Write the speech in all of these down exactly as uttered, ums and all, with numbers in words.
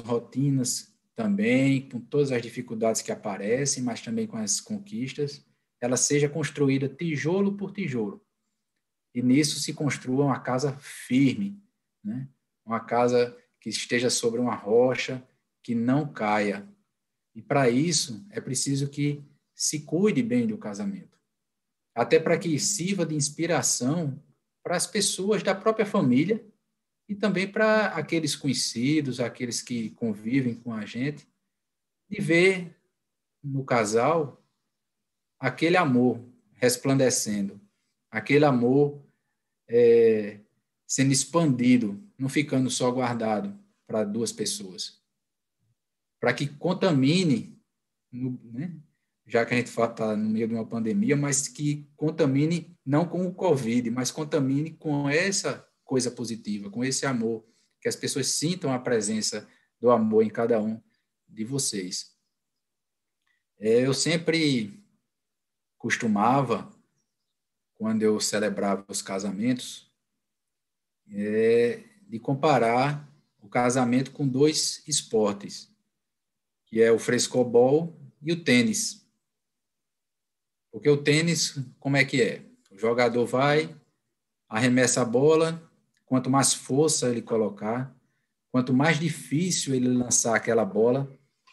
rotinas também, com todas as dificuldades que aparecem, mas também com as conquistas, ela seja construída tijolo por tijolo. E nisso se construa uma casa firme, né? Uma casa que esteja sobre uma rocha, que não caia. E para isso é preciso que se cuide bem do casamento. Até para que sirva de inspiração para as pessoas da própria família e também para aqueles conhecidos, aqueles que convivem com a gente, de ver no casal aquele amor resplandecendo, aquele amor é, sendo expandido, não ficando só guardado para duas pessoas. Para que contamine, né? Já que a gente está no meio de uma pandemia, mas que contamine não com o Covid, mas contamine com essa coisa positiva, com esse amor, que as pessoas sintam a presença do amor em cada um de vocês. É, eu sempre costumava, quando eu celebrava os casamentos, é, de comparar o casamento com dois esportes, que é o frescobol e o tênis. Porque o tênis, como é que é? O jogador vai, arremessa a bola, quanto mais força ele colocar, quanto mais difícil ele lançar aquela bola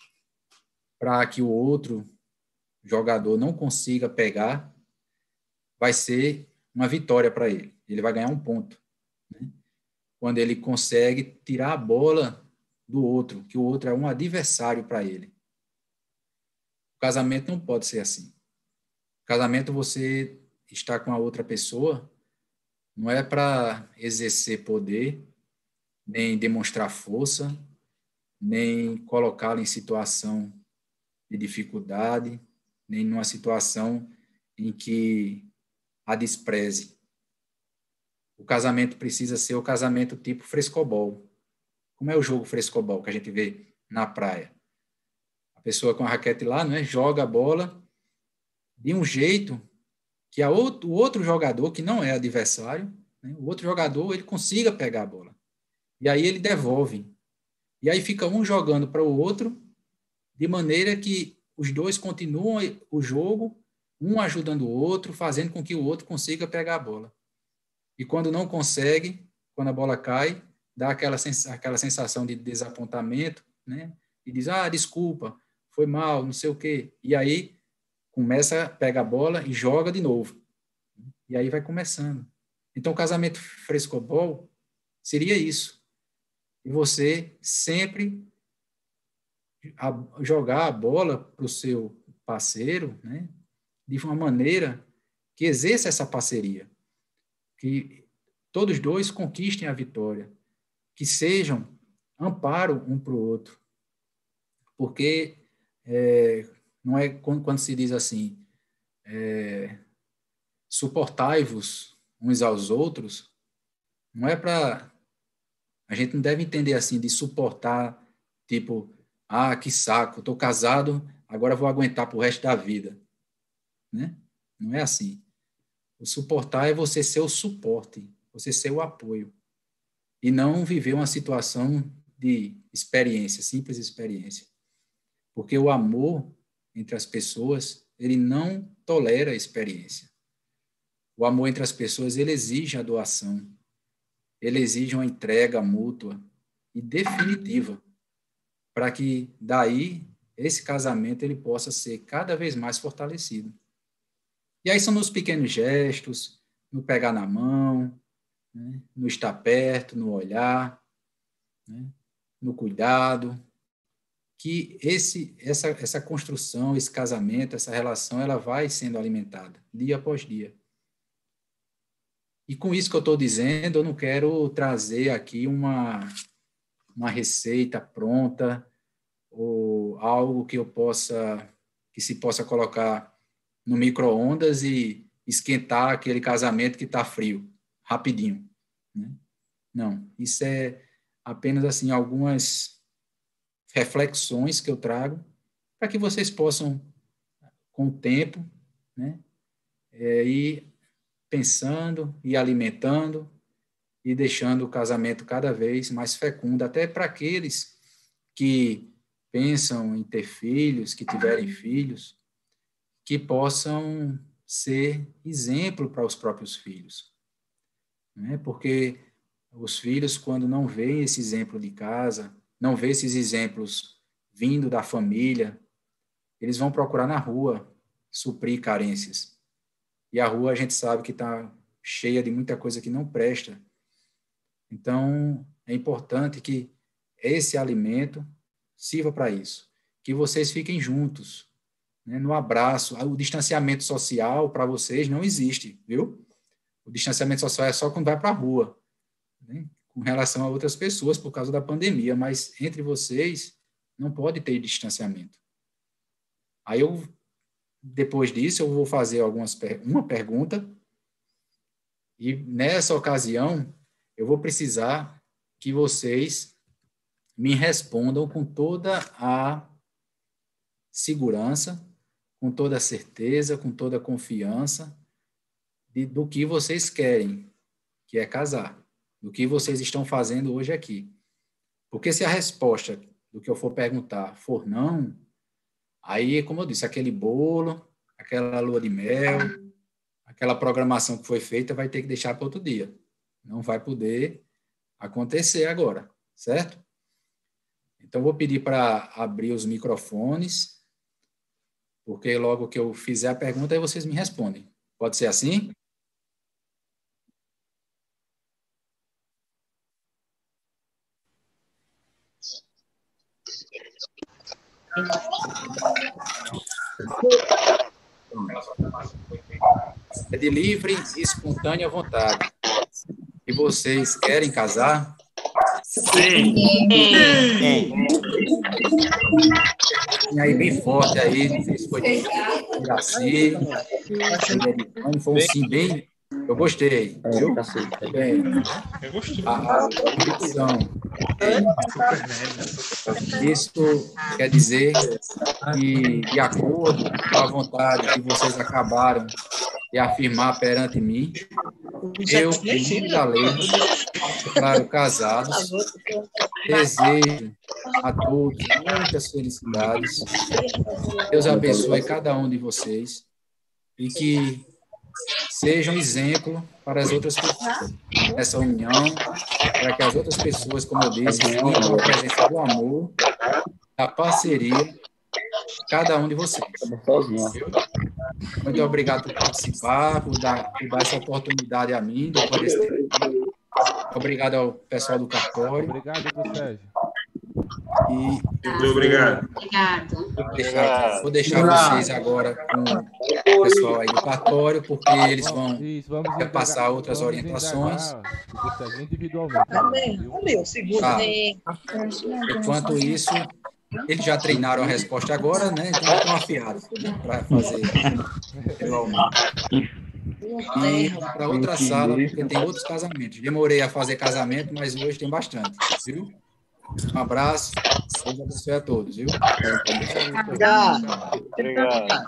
para que o outro jogador não consiga pegar, vai ser uma vitória para ele. Ele vai ganhar um ponto, né? Quando ele consegue tirar a bola do outro, que o outro é um adversário para ele. O casamento não pode ser assim. O casamento, você está com a outra pessoa, não é para exercer poder, nem demonstrar força, nem colocá-la em situação de dificuldade, nem numa situação em que a despreze. O casamento precisa ser o casamento tipo frescobol. Como é o jogo frescobol que a gente vê na praia? A pessoa com a raquete lá, não é? Joga a bola de um jeito que a outro, o outro jogador, que não é adversário, né? O outro jogador, ele consiga pegar a bola. E aí ele devolve. E aí fica um jogando para o outro, de maneira que os dois continuam o jogo, um ajudando o outro, fazendo com que o outro consiga pegar a bola. E quando não consegue, quando a bola cai, dá aquela, sens aquela sensação de desapontamento, né? E diz, ah, desculpa, foi mal, não sei o quê. E aí começa, pega a bola e joga de novo. E aí vai começando. Então, o casamento frescobol seria isso. E você sempre a, jogar a bola para o seu parceiro, né? De uma maneira que exerça essa parceria. Que todos dois conquistem a vitória. Que sejam amparo um para o outro. Porque é, não é quando, quando se diz assim, é, suportai-vos uns aos outros, não é para... A gente não deve entender assim, de suportar, tipo, ah, que saco, estou casado, agora vou aguentar para o resto da vida. Né? Não é assim. O suportar é você ser o suporte, você ser o apoio. E não viver uma situação de experiência, simples experiência. Porque o amor entre as pessoas, ele não tolera a experiência. O amor entre as pessoas, ele exige a doação. Ele exige uma entrega mútua e definitiva, para que daí esse casamento ele possa ser cada vez mais fortalecido. E aí são nos pequenos gestos, no pegar na mão, né, no estar perto, no olhar, né, no cuidado, que esse, essa, essa construção, esse casamento, essa relação, ela vai sendo alimentada dia após dia. E com isso que eu estou dizendo, eu não quero trazer aqui uma, uma receita pronta ou algo que eu possa, que se possa colocar no micro-ondas e esquentar aquele casamento que está frio, rapidinho. Né? Não, isso é apenas assim algumas reflexões que eu trago para que vocês possam, com o tempo, né, é, ir pensando e alimentando e deixando o casamento cada vez mais fecundo, até para aqueles que pensam em ter filhos, que tiverem filhos, que possam ser exemplo para os próprios filhos, né? Porque os filhos, quando não veem esse exemplo de casa, não vê esses exemplos vindo da família, eles vão procurar na rua suprir carências. E a rua a gente sabe que está cheia de muita coisa que não presta. Então, é importante que esse alimento sirva para isso, que vocês fiquem juntos, né, no abraço. O distanciamento social para vocês não existe, viu? O distanciamento social é só quando vai para a rua, né, com relação a outras pessoas por causa da pandemia, mas entre vocês não pode ter distanciamento. Aí eu, depois disso, eu vou fazer algumas uma pergunta e nessa ocasião eu vou precisar que vocês me respondam com toda a segurança, com toda a certeza, com toda a confiança de, do que vocês querem, que é casar, do que vocês estão fazendo hoje aqui. Porque se a resposta do que eu for perguntar for não, aí, como eu disse, aquele bolo, aquela lua de mel, aquela programação que foi feita vai ter que deixar para outro dia. Não vai poder acontecer agora, certo? Então, vou pedir para abrir os microfones, porque logo que eu fizer a pergunta, aí vocês me respondem. Pode ser assim? É de livre e espontânea vontade. E vocês querem casar? Sim. Sim. E aí, bem forte aí, não sei se foi de Iraci, foi um sim bem... Eu gostei, viu? Bem, Eu gostei. a, a convicção. Isso quer dizer que, de acordo com a vontade que vocês acabaram de afirmar perante mim, eu, em nome da lei, declaro casados, desejo a todos muitas felicidades, Deus abençoe cada um de vocês e que sejam exemplo para as outras pessoas. Essa união, para que as outras pessoas, como eu disse, sintam a presença do amor, da parceria, cada um de vocês. Viu? Muito obrigado por participar, por dar, por dar essa oportunidade a mim, depois desse tempo. Obrigado ao pessoal do cartório. Obrigado, Edu Sérgio. E Muito obrigado. Obrigado. Vou deixar, vou deixar vocês agora com o pessoal aí do cartório, porque eles vão Isso, vamos quer passar indagar- outras vamos orientações. indagar, Edu Sérgio, individualmente. Também, viu? meu, segura. Tá. Enquanto isso, eles já treinaram a resposta agora, né? Então estão afiados para fazer igualmente. E para outra sala, porque tem outros casamentos. Demorei a fazer casamento, mas hoje tem bastante, viu? Um abraço, Deus abençoe a todos, viu? Obrigado. Obrigado.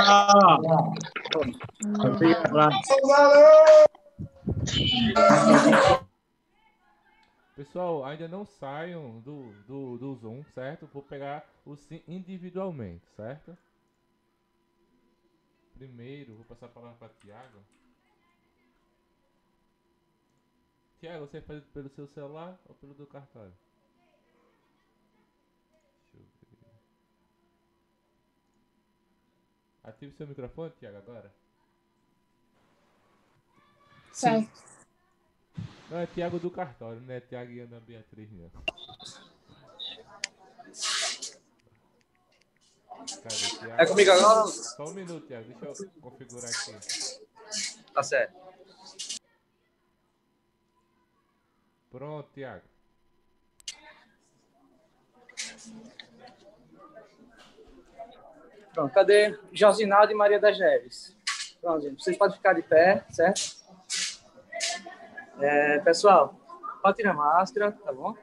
Pessoal, ainda não saiam do, do, do Zoom, certo? Vou pegar o sim individualmente, certo? Primeiro, vou passar a palavra para Tiago. Tiago, você faz pelo seu celular ou pelo do cartório? Deixa eu ver. Ative seu microfone, Tiago, agora. Sim. Não, é Tiago do cartório, não é Tiago e Ana Beatriz, não. Cadê, Tiago? É comigo agora? Só um minuto, Tiago, deixa eu configurar aqui. Tá certo. Pronto, Tiago. Pronto, cadê Josinaldo e Maria das Neves? Pronto, gente, vocês podem ficar de pé, certo? É, pessoal, pode tirar a máscara, tá bom?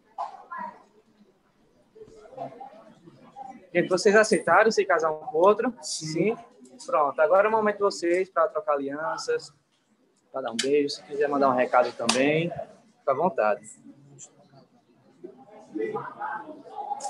Gente, vocês aceitaram se casar um com o outro? Sim. Sim. Pronto, agora é o momento de vocês para trocar alianças, para dar um beijo. Se quiser mandar um recado também, fica à vontade.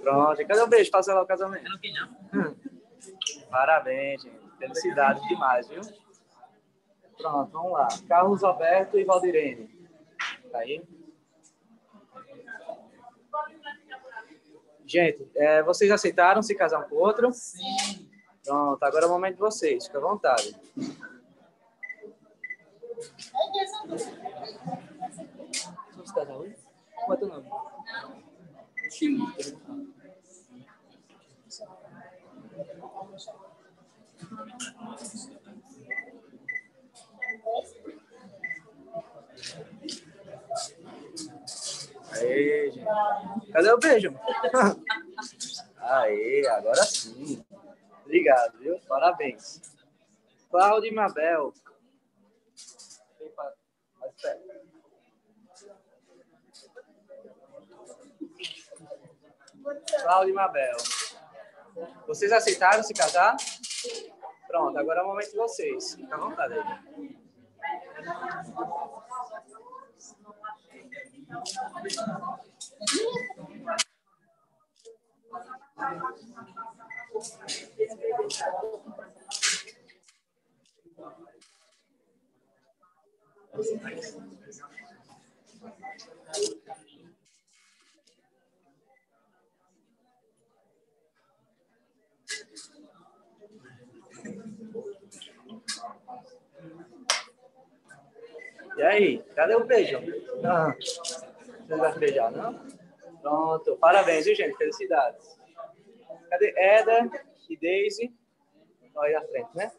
Pronto, cadê o beijo? Faça lá o casamento. Parabéns, gente. Felicidades demais, viu? Pronto, vamos lá. Carlos Alberto e Valdirene. Tá aí? Gente, é, vocês aceitaram se casar um com o outro? Sim. Pronto, agora é o momento de vocês. Fica à vontade. Vamos casar hoje? Qual é teu nome? Sim. Aê, gente. Cadê o beijo? Aê, agora sim. Obrigado, viu? Parabéns. Cláudia e Mabel. Mais perto. Cláudia e Mabel. Vocês aceitaram se casar? Pronto, agora é o momento de vocês. Fica à vontade aí. E aí, cadê o beijo? Ah, você vai beijar, não? Pronto, parabéns, viu, gente? Felicidades. Cadê Éder e Daisy? Estão aí à frente, né?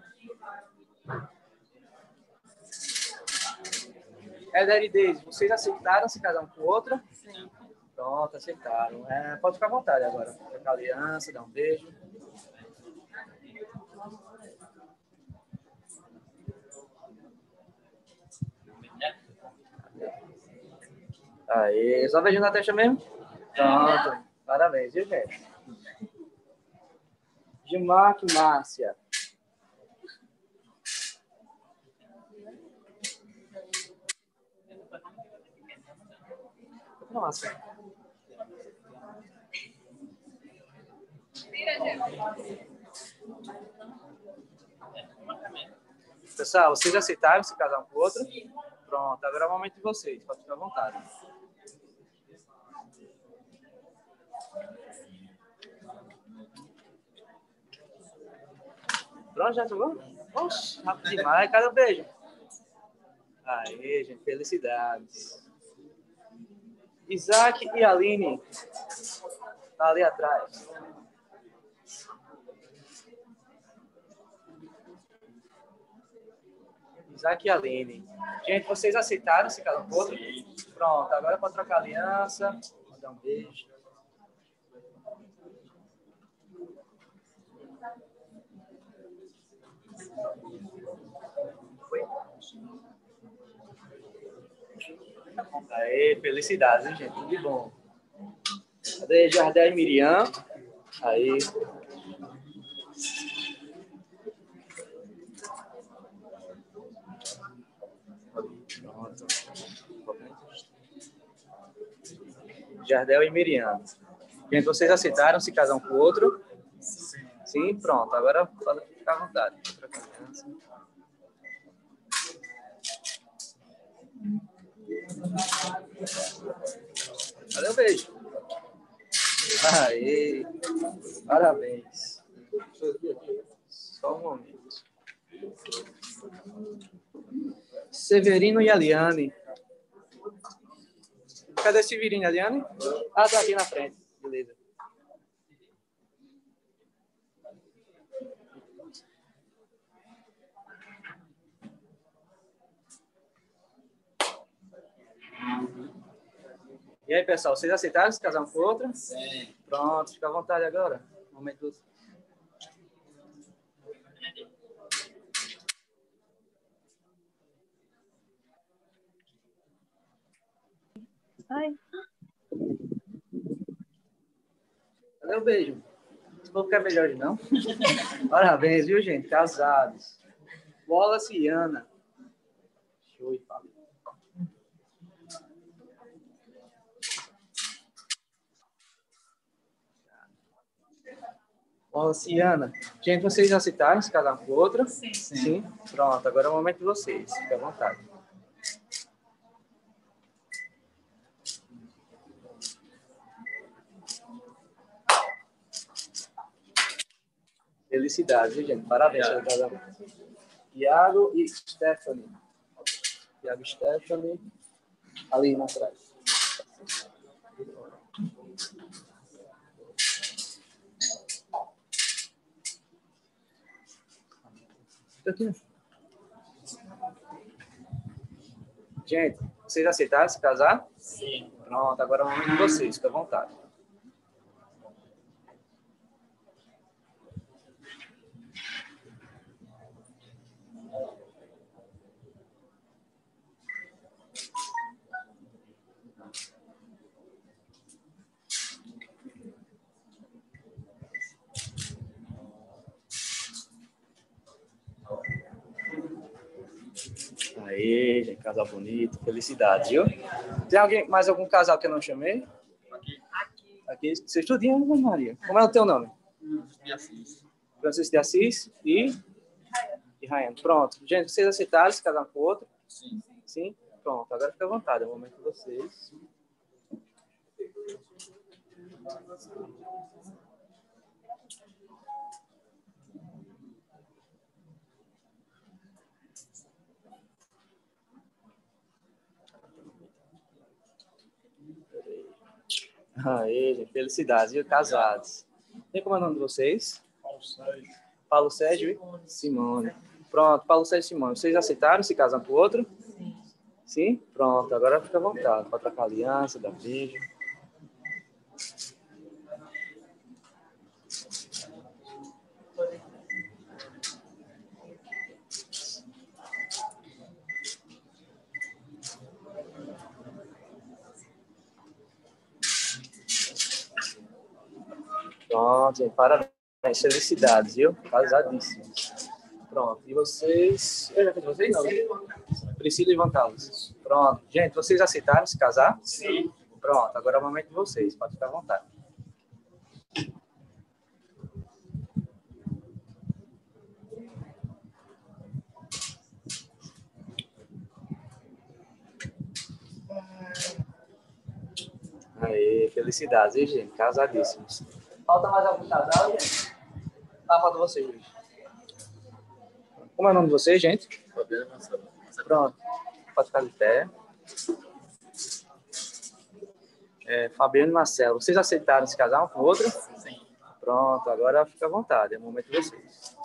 Éder e Daisy, vocês aceitaram se casar um com o outro? Sim. Pronto, aceitaram. É, pode ficar à vontade agora. Trocar aliança, dar um beijo. Aí, só beijinho na testa mesmo? Pronto. Parabéns, viu, gente? Gilmar e Márcia. Nossa. Pessoal, vocês aceitaram se casar um com o outro? Pronto, agora é o momento de vocês. Pode ficar à vontade. Pronto, já jogou? Oxe, rápido demais. Cadê o beijo? Aê, gente, felicidades. Isaac e Aline. Tá ali atrás. Isaac e Aline. Gente, vocês aceitaram se casar um com o outro? Pronto, agora pode trocar aliança. Vou dar um beijo. Aê, felicidades, hein, gente? Tudo de bom. Cadê Jardel e Miriam? Aí. Pronto. Jardel e Miriam. Gente, vocês aceitaram se casar um com o outro? Sim. Sim, pronto. Agora pode ficar à vontade. Cadê o beijo? Aê! Parabéns. Só um momento. Severino e Aliane. Cadê Severino e Aliane? Ah, tá aqui na frente. Beleza. E aí, pessoal, vocês aceitaram se casar um com o outro? Sim. Pronto, fica à vontade agora. Momento do... Ai. Cadê o beijo? Esse povo quer melhor hoje, não? Parabéns, viu, gente? Casados. Wallace e Ana. Show de bola. Luciana. Gente, vocês aceitaram se casar com outra? Sim. Sim. Pronto, agora é o momento de vocês. Fique à vontade. Felicidades, viu, gente? Parabéns pelo casamento. Iago e Stephanie. Iago e Stephanie. Ali na trás. Aqui. Gente, vocês aceitaram se casar? Sim. Pronto, agora é o momento de vocês, fica à vontade. Aê, gente, casal bonito, felicidade, viu? Tem alguém, mais algum casal que eu não chamei? Aqui. Aqui, você estudinha, Ana Maria. Como é o teu nome? De Assis. Francisco de Assis e? E Raiane. Pronto. Gente, vocês aceitaram se casar com o outro? Sim. Sim? Pronto, agora fica à vontade, é o momento de vocês. Aê, gente, felicidades, viu? Casados. Tem como é o nome de vocês? Paulo Sérgio. Paulo Sérgio e Simone. Pronto, Paulo Sérgio e Simone. Vocês aceitaram se casar com o outro? Sim. Sim? Pronto, agora fica à vontade. Pode trocar a aliança, dar beijo. Pronto, gente, parabéns, felicidades, viu? Casadíssimos. Pronto, e vocês... Eu já fiz vocês, não, né? Priscila e Ivan Carlos. Pronto, gente, vocês aceitaram se casar? Sim. Pronto, agora é o momento de vocês, pode ficar à vontade. Aê, felicidades, hein, gente? Casadíssimos. Falta mais algum casal, gente? Ah, falta vocês, Luiz. Como é o nome de vocês, gente? Fabiano Marcelo. Pronto. Pode ficar de pé. É, Fabiano e Marcelo. Vocês aceitaram se casar um com o outro? Sim. Pronto, agora fica à vontade. É o momento de vocês.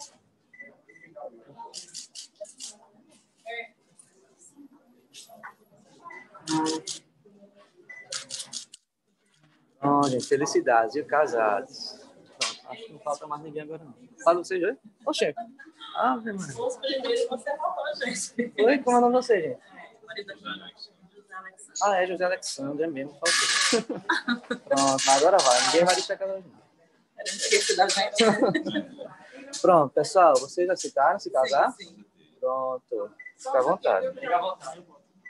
Oh, gente, felicidades, viu? Casados. Pronto, acho que não falta mais ninguém agora, não. Fala vocês dois? Oxê. Ah, meu irmão. Os primeiros você faltou, gente. Oi, como é o nome de você, gente? Marido José Alexandre. Ah, é José Alexandre, é mesmo. Faltou. Pronto, agora vai. Ninguém vai deixar cada um. Era esqueci da gente. Pronto, pessoal, vocês aceitaram se casar? Sim, sim. Pronto. Fica à vontade. Fica à vontade.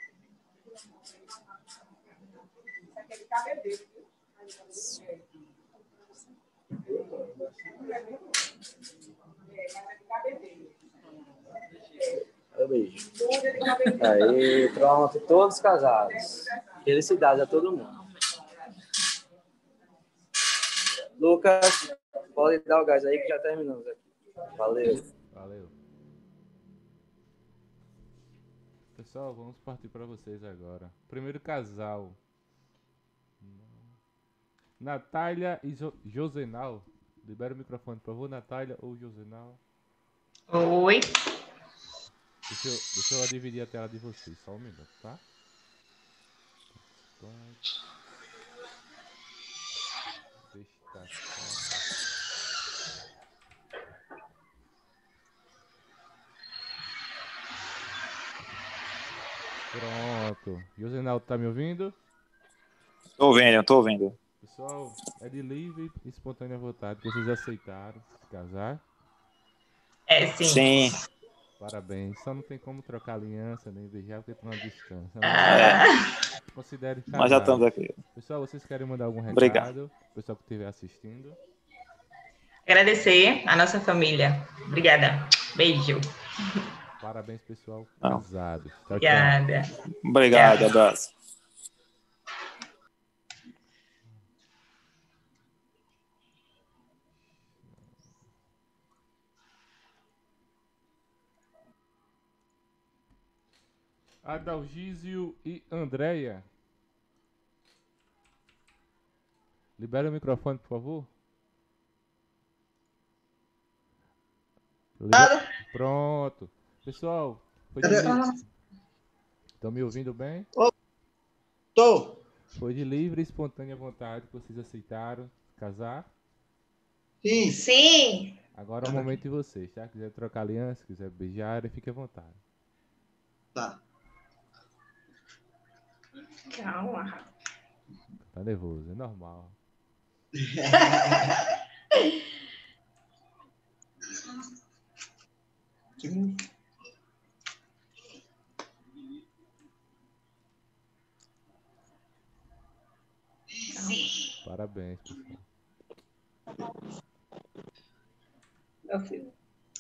Um beijo. Aí, pronto, todos casados. Felicidade a todo mundo. Lucas, pode dar o gás aí que já terminamos aqui. Valeu. Valeu. Pessoal, vamos partir para vocês agora. Primeiro casal. Natália e jo Josenal. Libera o microfone, por favor, Natália ou Josenal. Oi. Deixa eu, deixa eu dividir a tela de vocês, só um minuto, tá? Pronto. Josenal, tá me ouvindo? Tô ouvindo, tô ouvindo. Pessoal, é de livre e espontânea vontade que vocês aceitaram se casar. É, sim. Sim. Parabéns. Só não tem como trocar aliança nem beijar porque estão à distância. Ah. Considere Mas já casado. estamos aqui. Pessoal, vocês querem mandar algum recado? Obrigado. Pessoal que estiver assistindo. agradecer a nossa família. Obrigada. Beijo. Parabéns, pessoal. Não. Casados. Tchau, tchau. Obrigada. Obrigado, Tchau. abraço. Adalgísio e Andréia. Libera o microfone, por favor. Liber- Pronto. Pessoal, foi de li- estão me ouvindo bem? Tô. Foi de livre e espontânea vontade que vocês aceitaram casar. Sim. Sim. Agora é o momento de vocês, tá? Quiser trocar aliança, quiser beijar, fique à vontade. Tá. Calma. Tá nervoso, é normal. Parabéns, pessoal. Meu filho.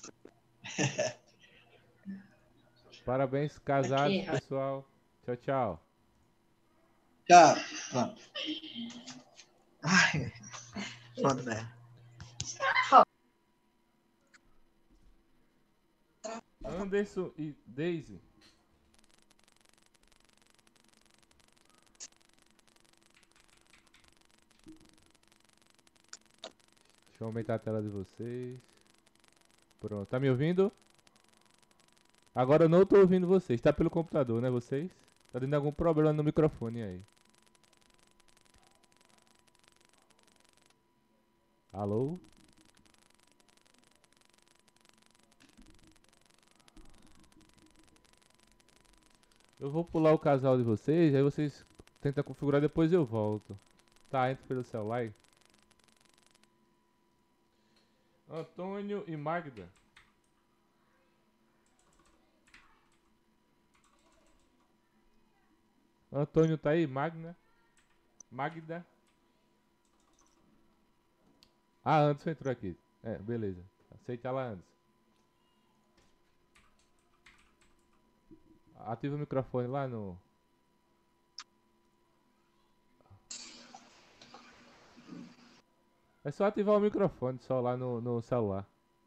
Parabéns, casados, Aqui, ó. pessoal. Tchau, tchau. Tchau. Pronto. Ai. Pronto, né? Anderson e Daisy. Deixa eu aumentar a tela de vocês. Pronto, tá me ouvindo? Agora eu não tô ouvindo vocês. Tá pelo computador, né, vocês? Tá tendo algum problema no microfone aí. Alô? Eu vou pular o casal de vocês, aí vocês tentam configurar, depois eu volto. Tá, entra pelo celular aí. Antônio e Magda. Antônio tá aí? Magna? Magda? Ah, Anderson entrou aqui. É, beleza. Aceita lá, Anderson. Ativa o microfone lá no... É só ativar o microfone só lá no, no celular.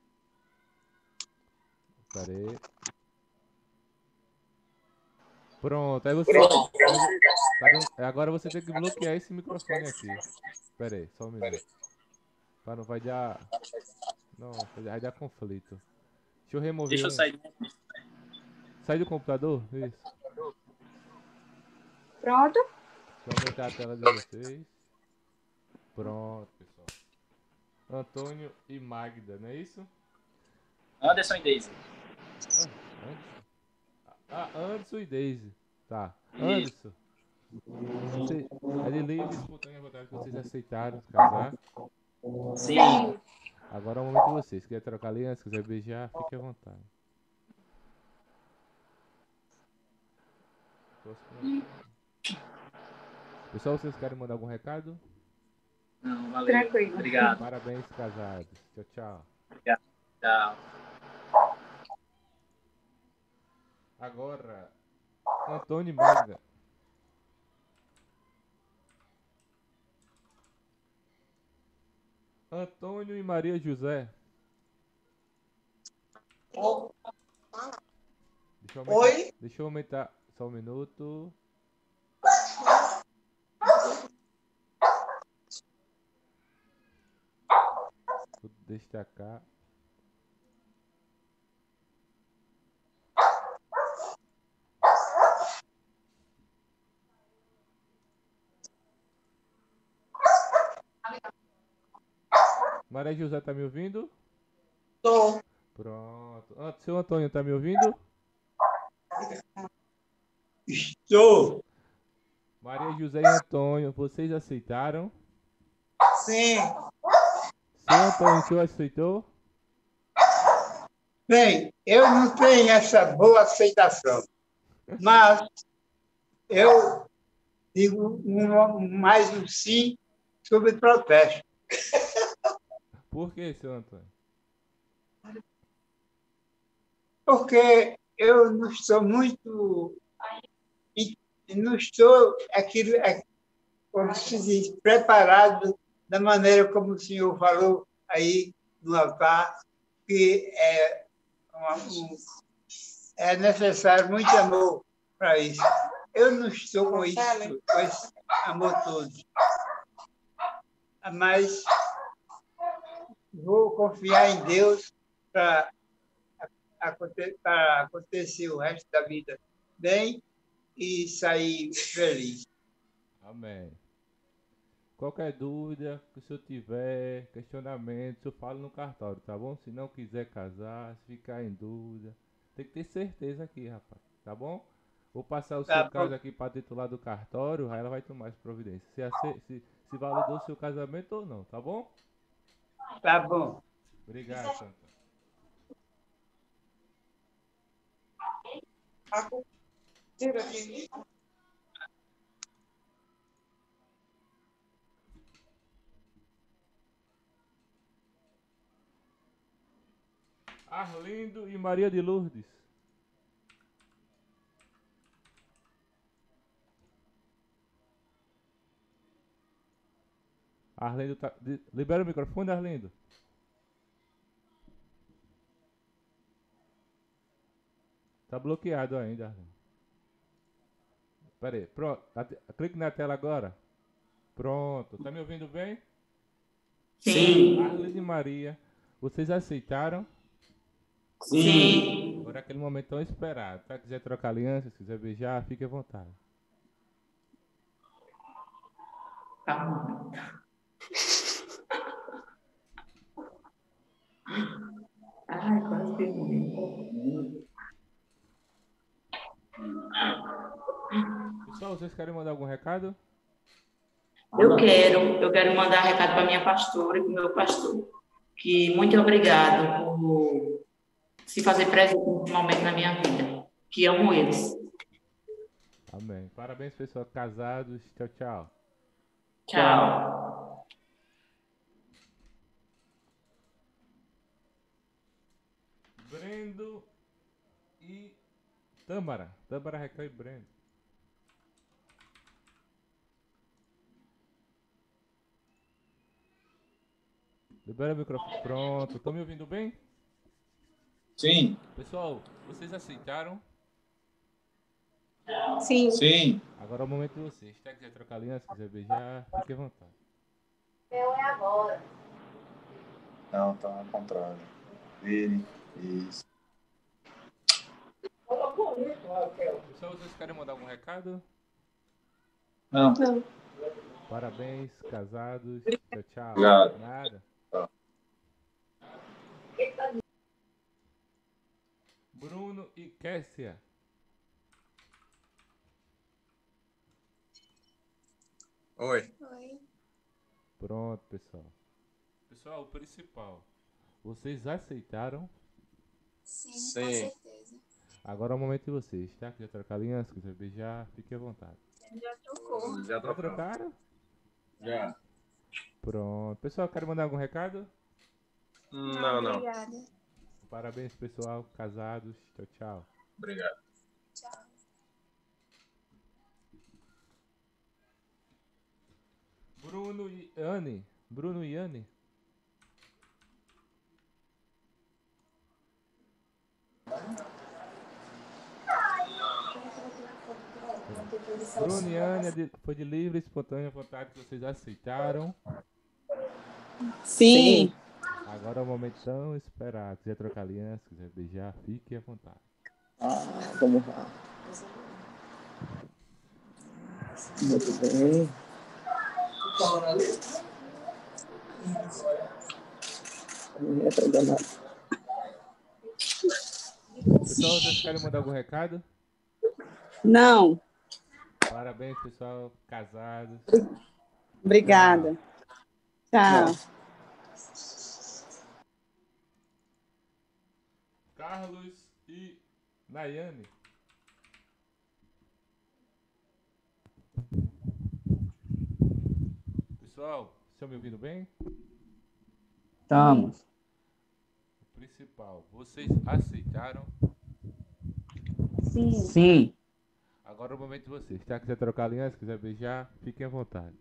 Pera aí. Pronto, aí você... Pronto. Tá dando- Agora você tem que bloquear esse microfone aqui. Pera aí, só um minuto. Para não vai dar... Não, vai dar conflito. Deixa eu remover Deixa eu um- sair. Sai do computador? Isso. Pronto. Deixa eu aumentar a tela de vocês. Pronto, pessoal. Antônio e Magda, não é isso? Anderson e Daisy. Ah, Anderson. Ah, Anderson e Daisy. Tá. Anderson. Você, é de livre e espontânea vontade que vocês aceitaram casar. Sim. Agora é o momento de vocês. Se quiser trocar aliança, se quiser beijar, fique à vontade. Pessoal, vocês querem mandar algum recado? Não, valeu. Tranquilo. Obrigado. Parabéns, casados. Tchau, tchau. Tchau. Agora, Antônio e Magda. Antônio e Maria José. Deixa eu aumentar, Oi? Deixa eu aumentar só um minuto. Vou destacar. Maria José tá me ouvindo? Tô. Pronto. Ah, seu Antônio tá me ouvindo? Estou. Maria José e Antônio, vocês aceitaram? Sim. Seu Antônio, o senhor aceitou? Bem, eu não tenho essa boa aceitação, mas eu digo um, mais um sim sobre protesto. Por que, seu Antônio? Porque eu não estou muito. Não estou aquilo, como se diz, preparado da maneira como o senhor falou aí no altar, que é, uma, um, é necessário muito amor para isso. Eu não estou com isso, com esse amor todo. Mas vou confiar em Deus para para acontecer o resto da vida bem e sair feliz. Amém. Qualquer dúvida que o senhor tiver, questionamento, o senhor fala no cartório, tá bom? Se não quiser casar, se ficar em dúvida, tem que ter certeza aqui, rapaz, tá bom? Vou passar o Tá seu bom. caso aqui para titular do cartório, aí ela vai tomar as providências. Se, ace- se, se validou o seu casamento ou não, tá bom? Tá bom. Obrigado, Santa. Arlindo e Maria de Lourdes. Arlindo tá... de- Libera o microfone, Arlindo. Tá bloqueado ainda, Arlindo. Pera aí, pronto. Ate- Clique na tela agora. Pronto. Tá me ouvindo bem? Sim. Arlindo e Maria, vocês aceitaram? Sim. Agora é aquele momento tão esperado. Tá? Quiser trocar aliança, se quiser beijar, fique à vontade. Tá bom. Ai, quase que eu morri. Pessoal, vocês querem mandar algum recado? Eu quero, eu quero mandar um recado para minha pastora e para o meu pastor. Que muito obrigado por se fazer presente nesse momento na minha vida. Que amo eles. Amém. Parabéns, pessoal. Casados. Tchau, tchau. Tchau. Brendo e Tâmara. Tâmara, Raquel e Brendo. Libera o microfone. Pronto. Estão me ouvindo bem? Sim, Pessoal, vocês aceitaram? Sim. sim. Agora é o momento de vocês. Se quiser trocar aliança, quiser beijar, fique à vontade. Eu é agora. Não, tá ao contrário. Vire. Isso. Pessoal, vocês querem mandar algum recado? Não. Não. Parabéns, casados. Tchau, tchau. Obrigado. Nada. Tá. Bruno e Kessia. Oi. Oi. Pronto, pessoal. Pessoal, o principal. Vocês aceitaram? Sim, Sim. com certeza. Agora é o momento de vocês, tá? Quiser trocar aliança, quiser beijar, fique à vontade. Já trocou. Já Já trocamos. trocaram? Já. Pronto. Pessoal, quero mandar algum recado? Não, não. Obrigada. Parabéns, pessoal. Casados. Tchau, tchau. Obrigado. Tchau. Bruno e Anne. Bruno e Anne. Bruno e Anne é de- foi de livre e espontânea vontade que vocês aceitaram. Sim. Agora é o momento tão esperado. Quiser trocar aliança, quiser beijar, fique à vontade. Vamos lá. Muito bem. É, tá danado. Pessoal, vocês querem mandar algum recado? Não. Parabéns, pessoal. Casados. Obrigada. Tchau. Carlos e Nayane. Pessoal, estão me ouvindo bem? Estamos. O principal, vocês aceitaram? Sim. Sim. Agora é o momento de vocês. Se quiser trocar aliança, quiser beijar, fiquem à vontade.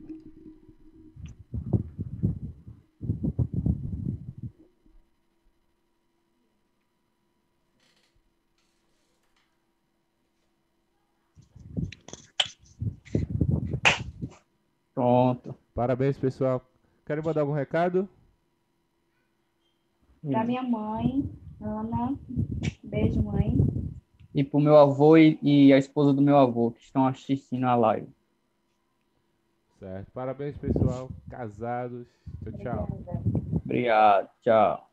Pronto. Parabéns, pessoal. Querem mandar algum recado? Pra minha mãe, Ana. Beijo, mãe. E pro meu avô e, e a esposa do meu avô, que estão assistindo a live. Certo. Parabéns, pessoal. Casados. Tchau, tchau. Obrigado. Tchau.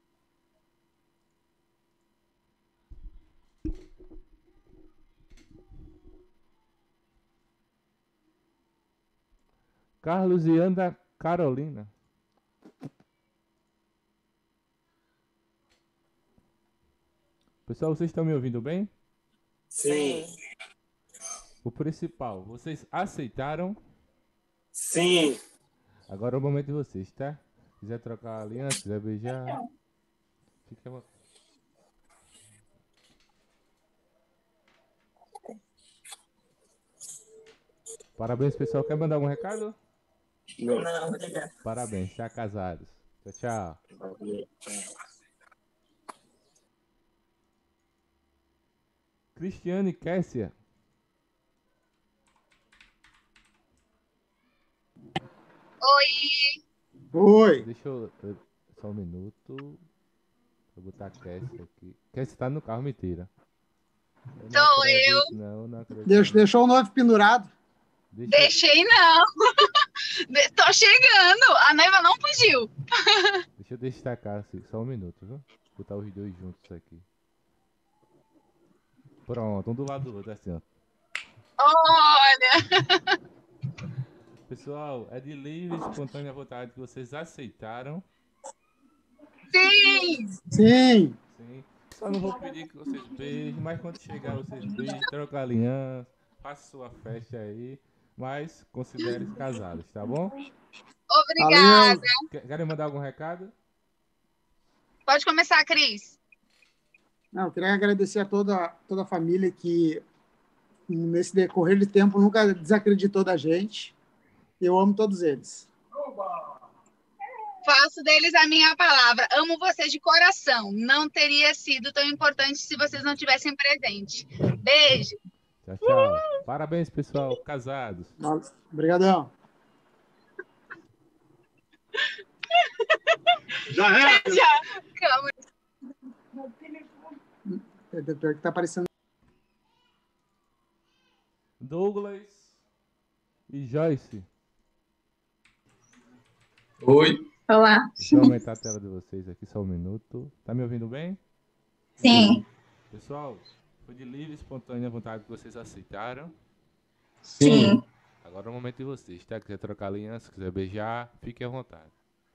Carlos e Ana Carolina. Pessoal, vocês estão me ouvindo bem? Sim. O principal, vocês aceitaram? Sim. Agora é o momento de vocês, tá? Quiser trocar a aliança, quiser beijar, fique à vontade. Parabéns, pessoal. Quer mandar algum recado? Não, obrigado. Parabéns, já casados. Tchau, tchau. Cristiane e Kessia. Oi. Oi. Deixa eu... eu- Só um minuto. Vou botar a Kessia aqui. Kessia tá no carro, mentira. Eu não Sou acredito, eu. não, não acredito. Deixa, deixou o noivo pendurado. Deixa, Deixei não. De- Tô chegando. A noiva não fugiu. deixa eu destacar assim, só um minuto, viu? Vou botar os dois juntos aqui. Pronto, um do lado do outro, assim, ó. Olha. Pessoal, é de livre e espontânea vontade que vocês aceitaram. Sim. Sim. Sim. Só não vou pedir que vocês beijem, mas quando chegar vocês beijem, trocam aliança, façam sua festa aí, mas considere-se casados, tá bom? Obrigada. Quer- Querem mandar algum recado? Pode começar, Cris. Não, eu queria agradecer a toda, toda a família que, nesse decorrer de tempo, nunca desacreditou da gente. Eu amo todos eles. Faço deles a minha palavra. Amo vocês de coração. Não teria sido tão importante se vocês não tivessem presente. Beijo. Tchau, tchau. Parabéns, pessoal, casados. Obrigadão. Já é? Já. Calma. É, pior que tá aparecendo. Douglas e Joyce. Oi. Olá. Deixa eu aumentar a tela de vocês aqui só um minuto. Tá me ouvindo bem? Sim. Pessoal, foi de livre e espontânea vontade que vocês aceitaram. Sim. Agora é o momento de vocês, tá? Quiser trocar aliança, quiser beijar, fique à vontade.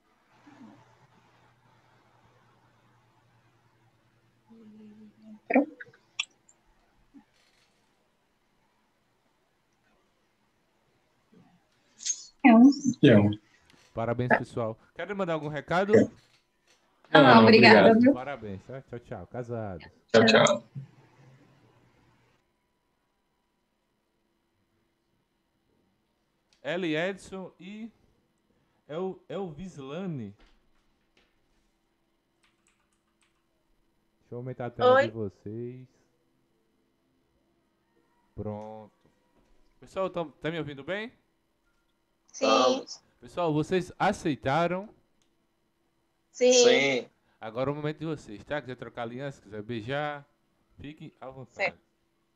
Não. Parabéns, pessoal. Querem mandar algum recado? Não, não, obrigada, obrigado. viu? Parabéns, tá? Tchau, tchau. Casados. Tchau, tchau. Eli Edson e El, Elvislane. Deixa eu aumentar a tela Oi. de vocês. Pronto. Pessoal, tão, tá me ouvindo bem? Sim. Pessoal, vocês aceitaram? Sim. Sim. Agora é o momento de vocês, tá? Quiser trocar aliança, quiser beijar, fiquem à vontade. Sim.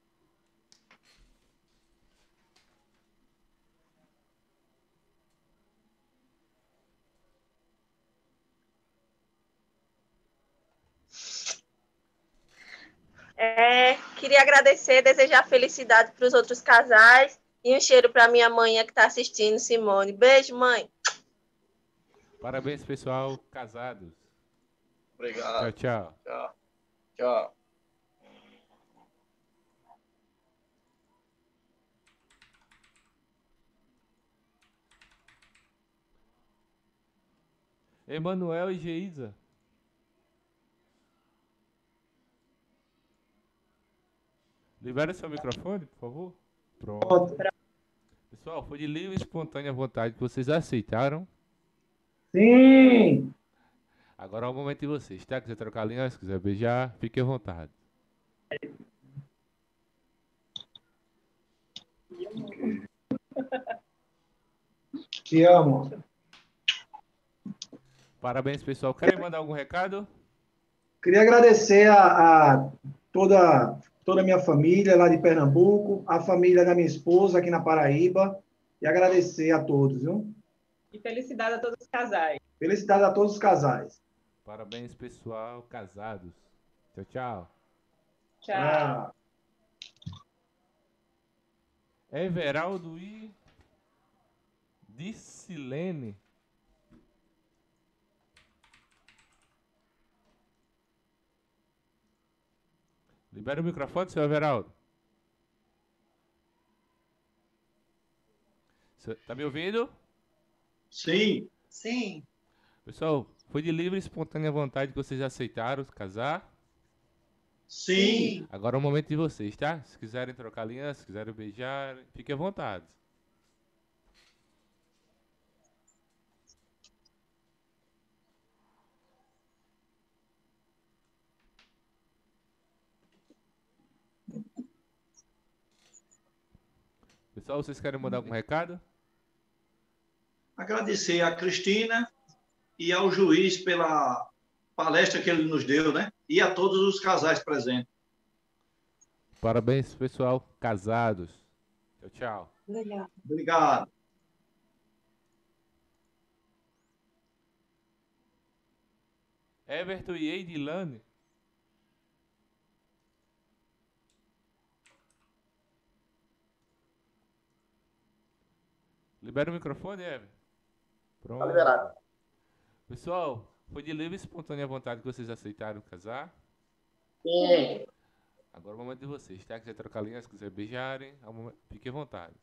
É, queria agradecer, desejar felicidade para os outros casais e um cheiro para minha mãe que está assistindo, Simone. Beijo, mãe. Parabéns, pessoal, casados. Obrigado. Tchau, tchau. Tchau. Tchau. Emanuel e Geisa. Libera seu microfone, por favor. Pronto. Pessoal, foi de livre e espontânea vontade que vocês aceitaram. Sim! Agora é o momento de vocês, tá? Quiser trocar aliança, quiser beijar, fique à vontade. Te amo. Parabéns, pessoal. Querem mandar algum recado? Queria agradecer a, a toda, toda a minha família lá de Pernambuco, a família da minha esposa aqui na Paraíba, e agradecer a todos, viu? E felicidade a todos os casais. Felicidade a todos os casais. Parabéns, pessoal, casados. Tchau, tchau. Tchau. Everaldo e Dicilene. Libera o microfone, seu Everaldo. Cê tá me ouvindo? Sim. Sim. Pessoal, foi de livre e espontânea vontade que vocês aceitaram casar? Sim. Agora é o momento de vocês, tá? Se quiserem trocar aliança, se quiserem beijar, fiquem à vontade. Pessoal, vocês querem mandar algum recado? Agradecer a Cristina e ao juiz pela palestra que ele nos deu, né? E a todos os casais presentes. Parabéns, pessoal, casados. Tchau, tchau. Legal. Obrigado. Everton e Eidilane. Libera o microfone, Everton. Pronto. Tá liberado. Pessoal, foi de livre e espontânea vontade que vocês aceitaram casar? Sim. Agora é o momento de vocês, tá? Quiser trocar linhas, quiser beijarem, é o momento... fique à vontade.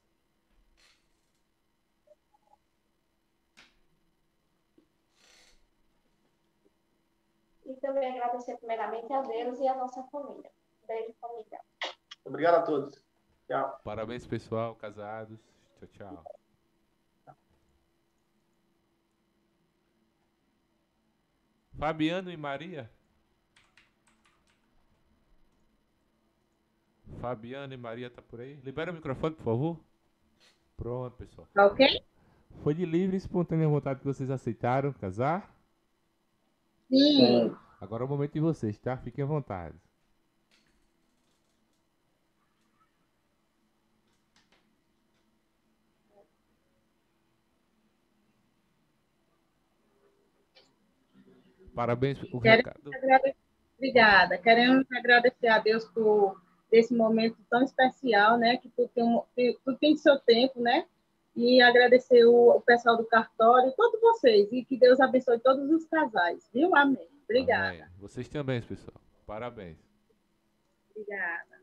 E também agradecer primeiramente a Deus e a nossa família. Beijo, família. Obrigado a todos. Tchau. Parabéns, pessoal, casados. Tchau, tchau. Fabiano e Maria. Fabiano e Maria tá por aí? Libera o microfone, por favor. Pronto, pessoal. Tá ok? Foi de livre e espontânea vontade que vocês aceitaram casar? Sim. Agora é o momento de vocês, tá? Fiquem à vontade. Parabéns pelo recado. Agrade... Obrigada. Queremos agradecer a Deus por esse momento tão especial, né? Que tudo tem, um, tudo tem seu tempo, né? E agradecer o, o pessoal do cartório, todos vocês. E que Deus abençoe todos os casais, viu? Amém. Obrigada. Amém. Vocês também, pessoal. Parabéns. Obrigada.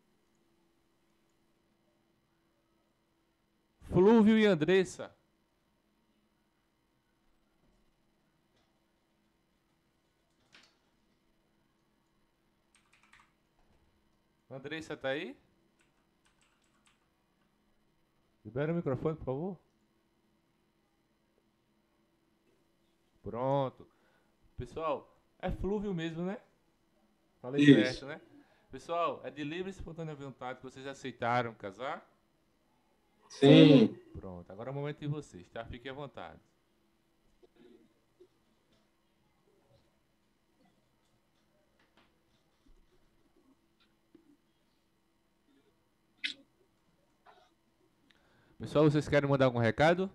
Flúvio e Andressa. Andressa tá aí? Libera o microfone, por favor. Pronto. Pessoal, é Flúvio mesmo, né? Falei Isso. certo, né? Pessoal, é de livre e espontânea vontade que vocês aceitaram casar? Sim. Pronto, agora é o momento de vocês, tá? Fiquem à vontade. Pessoal, vocês querem mandar algum recado?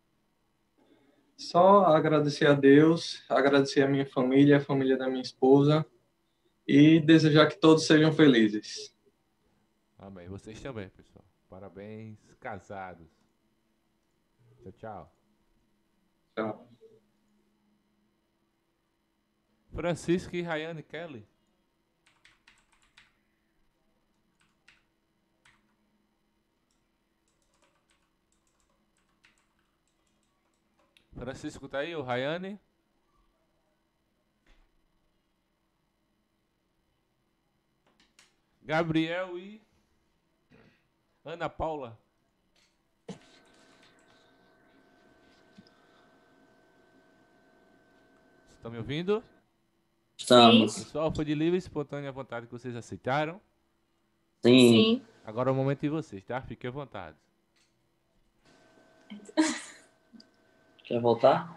Só agradecer a Deus, agradecer a minha família, a família da minha esposa e desejar que todos sejam felizes. Amém. Vocês também, pessoal. Parabéns, casados. Tchau, tchau. Tchau. Francisco e Rayane Kelly. Francisco tá aí, o Rayane? Gabriel e Ana Paula. Estão me ouvindo? Estamos. Pessoal, foi de livre e espontânea vontade que vocês aceitaram? Sim. Agora é o momento de vocês, tá? Fiquem à vontade. Quer voltar?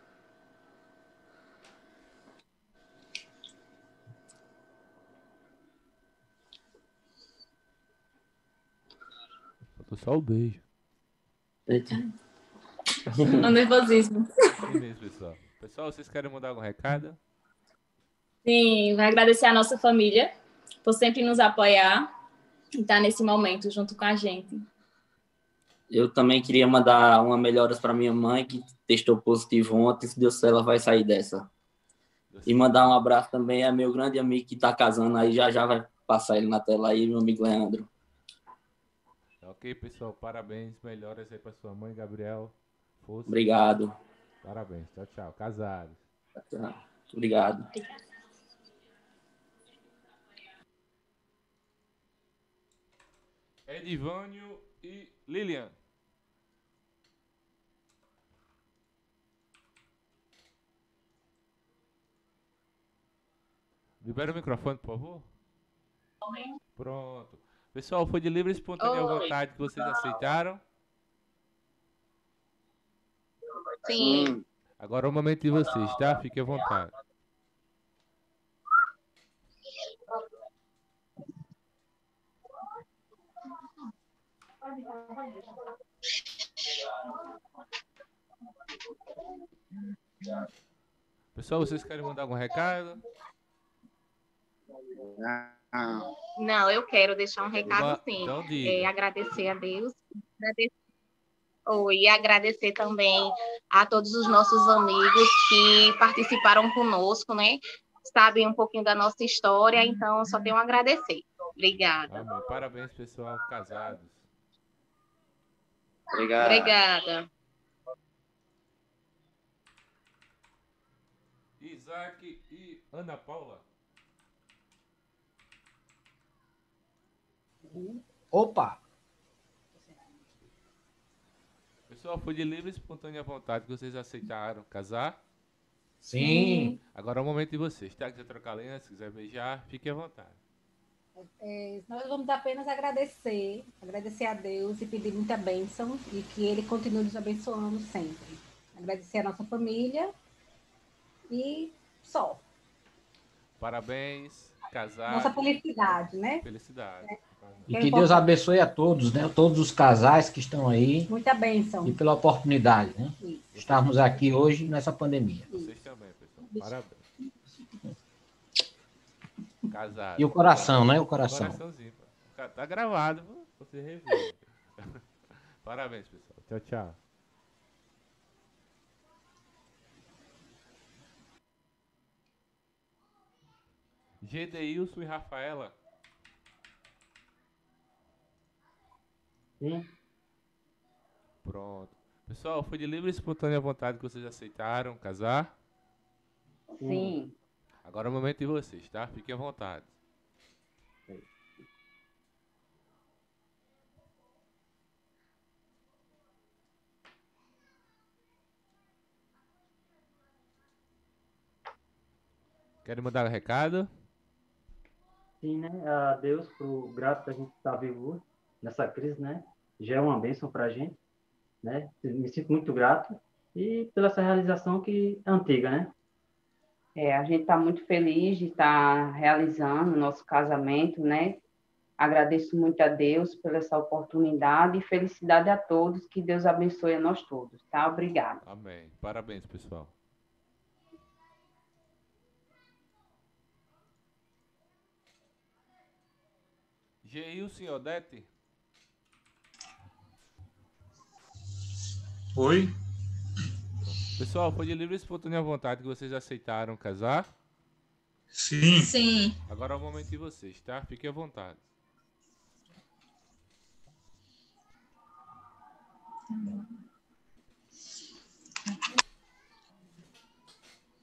Faltou só o beijo. Eita. O nervosismo. É mesmo, pessoal. Pessoal, vocês querem mandar algum recado? Sim, vai agradecer a nossa família por sempre nos apoiar e estar nesse momento junto com a gente. Eu também queria mandar uma melhoras para minha mãe, que testou positivo ontem. Se Deus quiser, ela vai sair dessa. E mandar um abraço também a meu grande amigo que está casando aí. Já já vai passar ele na tela aí, meu amigo Leandro. Ok, pessoal. Parabéns. Melhoras aí para sua mãe, Gabriel. Força. Obrigado. Parabéns. Tchau, tchau. Casados. Tchau. Obrigado. Edivânio e Lilian. Libera o microfone, por favor. Pronto. Pessoal, foi de livre e espontânea Oi. vontade que vocês aceitaram? Sim. Agora é o momento de vocês, tá? Fiquem à vontade. Pessoal, vocês querem mandar algum recado? Não, eu quero deixar um recado Uma- sim. então diga. É, agradecer a Deus. Agradecer, oh, e agradecer também a todos os nossos amigos que participaram conosco, né? Sabem um pouquinho da nossa história, então eu só tenho a agradecer. Obrigada. Amém. Parabéns, pessoal, casados. Obrigado. Obrigada. Isaac e Ana Paula. Opa! Pessoal, foi de livre e espontânea vontade que vocês aceitaram casar? Sim. Agora é o momento de vocês, tá? Quiser trocar lenha, se quiser beijar, fique à vontade. É, nós vamos apenas agradecer, agradecer a Deus e pedir muita bênção e que Ele continue nos abençoando sempre. Agradecer a nossa família e só. Parabéns, casar. Nossa felicidade, né? Felicidade. E que Deus abençoe a todos, né? Todos os casais que estão aí. Muita bênção. E pela oportunidade, né? Isso. Estarmos aqui hoje nessa pandemia. Vocês também, pessoal. Parabéns. Casado. E o coração, né? O coração. Coraçãozinho. Pô. Tá gravado, pô. Você rever. Parabéns, pessoal. Tchau, tchau. Gedeilson e Rafaela. Sim. Pronto. Pessoal, foi de livre e espontânea vontade que vocês aceitaram casar? Sim. Agora é o momento de vocês, tá? Fiquem à vontade. Querem mandar um recado? Sim, né? A Deus, pro grato da gente estar vivo nessa crise, né? Já é uma bênção para a gente, né? Me sinto muito grato e pela essa realização que é antiga, né? É, a gente está muito feliz de estar realizando o nosso casamento, né? Agradeço muito a Deus por essa oportunidade e felicidade a todos. Que Deus abençoe a nós todos, tá? Obrigada. Amém. Parabéns, pessoal. Geilson e Odete. Oi? Pessoal, foi de livre e espontânea vontade que vocês aceitaram casar? Sim. Sim. Agora é o momento de vocês, tá? Fiquem à vontade.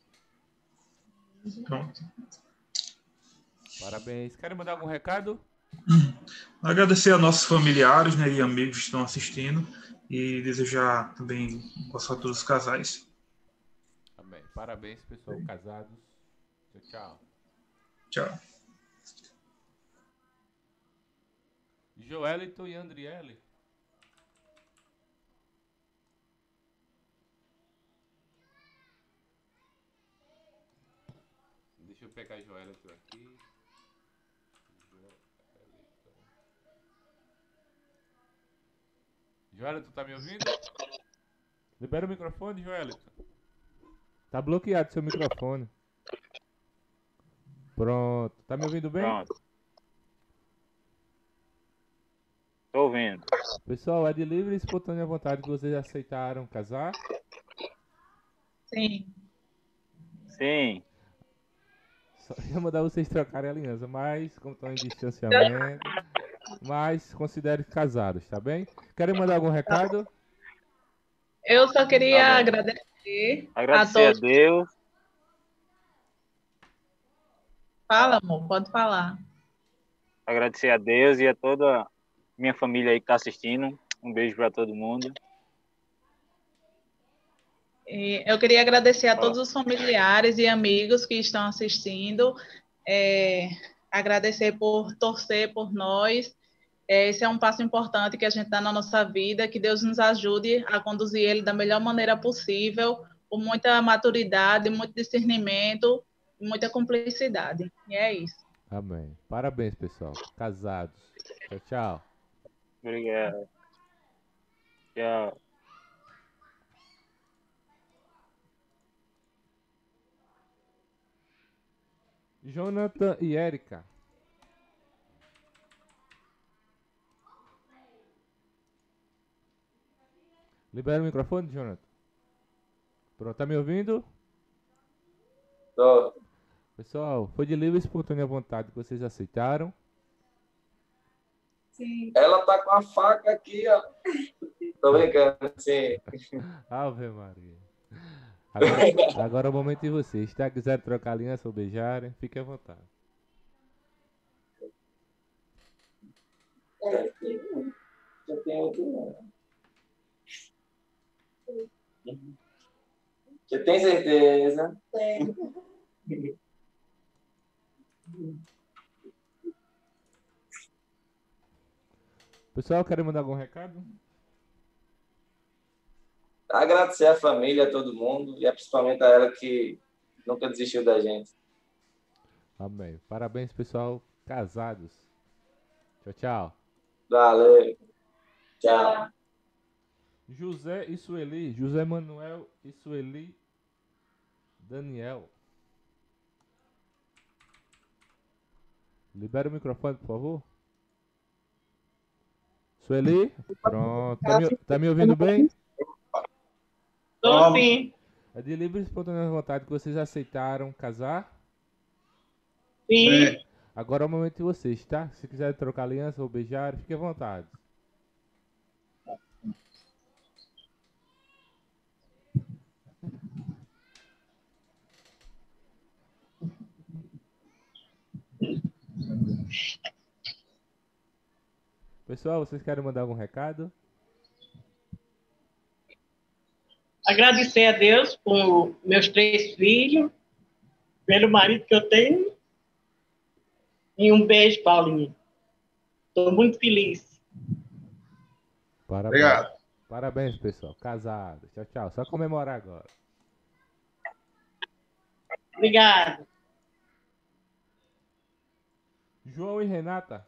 Pronto. Parabéns. Querem mandar algum recado? Agradecer a nossos familiares, né, e amigos que estão assistindo e desejar também boa sorte a todos os casais. Amém. Parabéns, pessoal, casados. Tchau, tchau. Tchau. Joelito e Andriele. Deixa eu pegar Joelito aqui. Joelito, tá me ouvindo? Libera o microfone, Joelito. Tá bloqueado seu microfone. Pronto. Tá me ouvindo bem? Pronto. Tô ouvindo. Pessoal, é de livre e espontânea vontade que vocês aceitaram casar? Sim. Sim. Só ia mandar vocês trocarem a aliança, mas como estão em distanciamento, mas considere casados, tá bem? Querem mandar algum recado? Eu só queria Tá bom. agradecer, Agradecer a a todos. Deus. Fala, amor, pode falar. Agradecer a Deus e a toda minha família aí que tá assistindo. Um beijo para todo mundo. E eu queria agradecer a todos os familiares e amigos que estão assistindo, é, agradecer por torcer por nós. É, esse é um passo importante que a gente dá na nossa vida, que Deus nos ajude a conduzir ele da melhor maneira possível, com muita maturidade, muito discernimento, e muita cumplicidade. E é isso. Amém. Parabéns, pessoal. Casados. Tchau, tchau. Obrigado. Tchau. Jonathan e Érica. Libera o microfone, Jonathan. Pronto, tá me ouvindo? Tô. Pessoal, foi de livre e espontânea vontade que vocês aceitaram. Sim. Ela tá com a faca aqui, ó. Tô brincando, sim. Ave Maria. Agora, agora é o momento de vocês. Se quiser trocar aliança ou beijarem, fique à vontade. Eu tenho outro. Você tem certeza? Tenho. Pessoal, querem mandar algum recado? Agradecer a família, a todo mundo, e principalmente a ela que nunca desistiu da gente. Amém. Parabéns, pessoal. Casados. Tchau, tchau. Valeu. Tchau. José e Sueli. José Manuel e Sueli Daniel. Libera o microfone, por favor. Sueli? Pronto. Tá me, tá me ouvindo bem? Tô sim. É de livre e espontânea vontade que vocês aceitaram casar? Sim. Agora é o momento de vocês, tá? Se quiserem trocar aliança ou beijar, fique à vontade. Pessoal, vocês querem mandar algum recado? Agradecer a Deus por meus três filhos, pelo marido que eu tenho. E um beijo, Paulinho. Estou muito feliz. Parabéns. Obrigado. Parabéns, pessoal. Casados. Tchau, tchau. Só comemorar agora. Obrigado. João e Renata.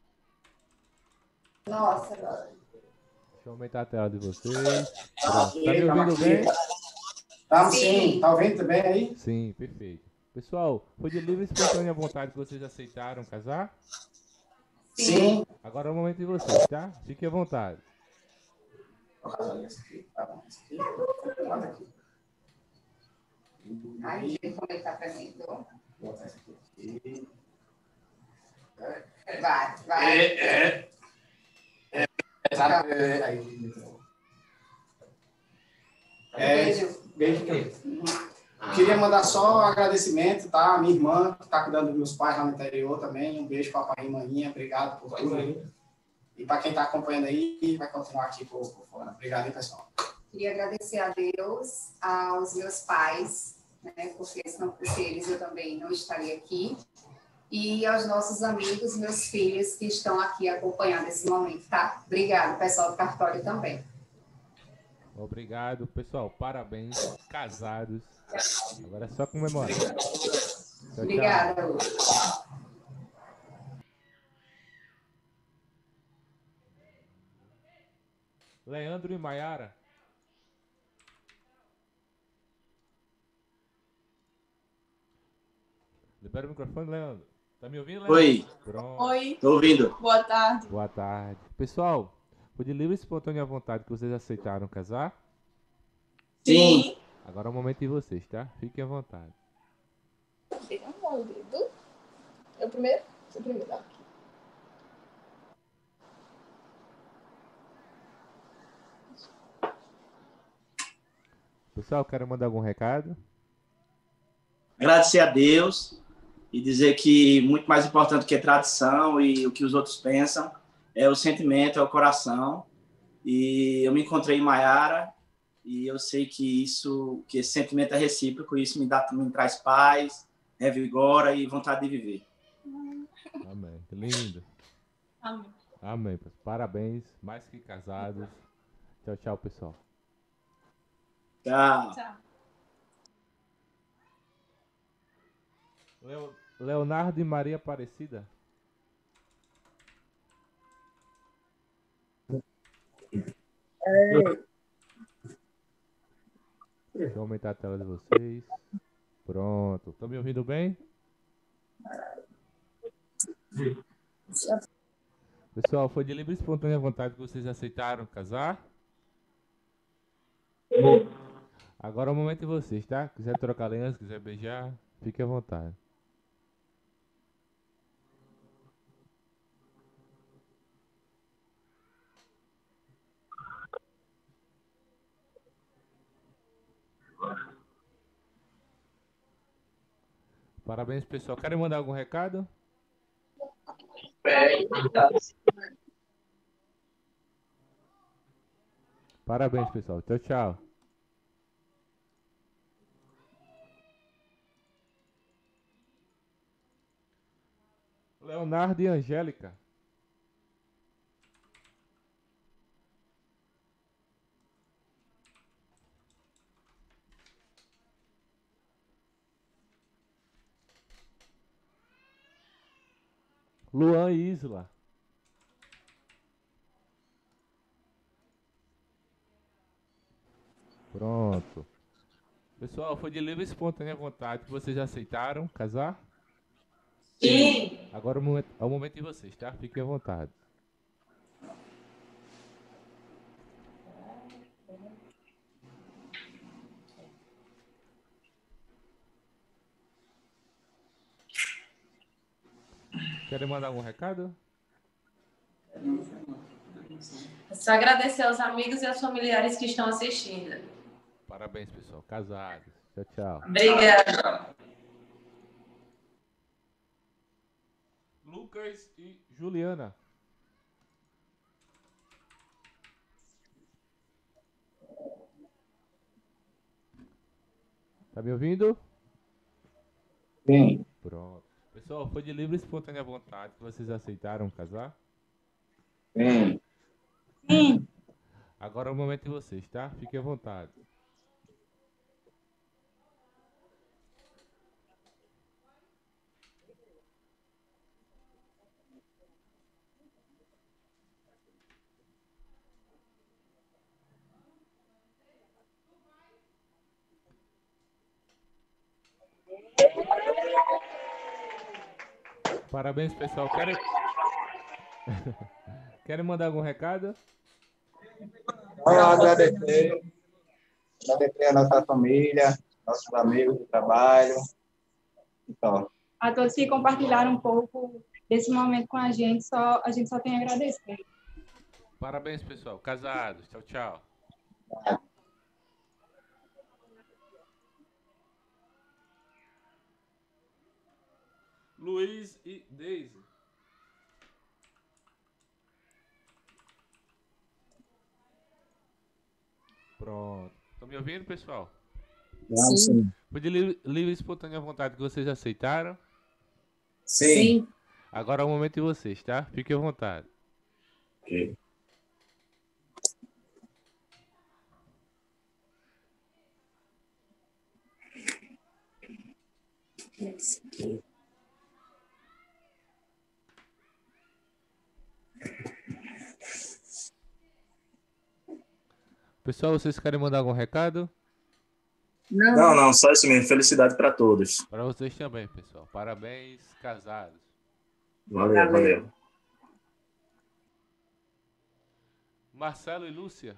Nossa, agora. Deixa eu aumentar a tela de vocês. Pronto. Tá me ouvindo bem? Estamos sim. Tá ouvindo bem aí? Sim, perfeito. Pessoal, foi de livre e espontânea vontade que vocês aceitaram casar? Sim. Agora é o momento de vocês, tá? Fiquem à vontade. Aí, como ele tá pra mim, então. Vai, vai. É, é. É, é, aí. É, beijo que queria mandar só um agradecimento, tá? A minha irmã, que está cuidando dos meus pais lá no interior também. Um beijo, papai e maninha. Obrigado por tudo aí. E para quem está acompanhando aí, vai continuar aqui por, por fora. Obrigado aí, pessoal. Queria agradecer a Deus, aos meus pais, né? Porque se não fosse eles, eu também não estaria aqui. E aos nossos amigos, meus filhos, que estão aqui acompanhando esse momento, tá? Obrigado, pessoal do cartório também. Obrigado, pessoal. Parabéns, casados. Agora é só comemorar. Tchau, tchau. Obrigada, Lu. Leandro e Maiara. Libera o microfone, Leandro. Tá me ouvindo, Leandro? Oi. Pronto. Oi. Tô ouvindo. Boa tarde. Boa tarde. Pessoal, foi de livre e espontânea vontade que vocês aceitaram casar? Sim. Agora é o momento de vocês, tá? Fiquem à vontade. Eu primeiro? Você primeiro. Aqui. Pessoal, quero mandar algum recado? Agradecer a Deus e dizer que muito mais importante que a tradição e o que os outros pensam é o sentimento, é o coração. E eu me encontrei em Maiara e eu sei que isso, que esse sentimento é recíproco, e isso me dá, me traz paz, revigora e vontade de viver. Amém. Que lindo. Amém. Amém. Parabéns, mais que casados. Tchau, tchau, pessoal. Tchau. Tchau. Leo- Leonardo e Maria Aparecida. Deixa eu aumentar a tela de vocês. Pronto. Estão me ouvindo bem? Pessoal, foi de livre e espontânea vontade que vocês aceitaram casar? Agora é o momento de vocês, tá? Quiser trocar aliança, quiser beijar, fique à vontade. Parabéns, pessoal. Querem mandar algum recado? Parabéns, pessoal. Tchau, tchau. Leonardo e Angélica. Luan e Isla. Pronto. Pessoal, foi de livre e espontânea vontade que vocês aceitaram casar? Sim. Agora é o momento, é o momento de vocês, tá? Fiquem à vontade. Querem mandar algum recado? Só agradecer aos amigos e aos familiares que estão assistindo. Parabéns, pessoal. Casados. Tchau, tchau. Obrigada. Lucas e Juliana. Tá me ouvindo? Sim. Pronto. Pessoal, foi de livre e espontânea vontade que vocês aceitaram casar? Sim. Sim. Agora é o momento de vocês, tá? Fiquem à vontade. Parabéns, pessoal. Querem... Querem mandar algum recado? Quero agradecer, agradecer a nossa família, nossos amigos do trabalho. Então, A todos que compartilharam um pouco desse momento com a gente, só, a gente só tem a agradecer. Parabéns, pessoal. Casados. Tchau, tchau. Luiz e Deise. Pronto. Estão me ouvindo, pessoal? Sim. Sim. Foi de livre, livre e espontânea vontade que vocês aceitaram? Sim. Agora é o momento de vocês, tá? Fiquem à vontade. Ok. Esse aqui. Pessoal, vocês querem mandar algum recado? Não, não, não, só isso mesmo. Felicidade para todos. Para vocês também, pessoal. Parabéns, casados. Valeu, valeu. valeu. Marcelo e Lúcia.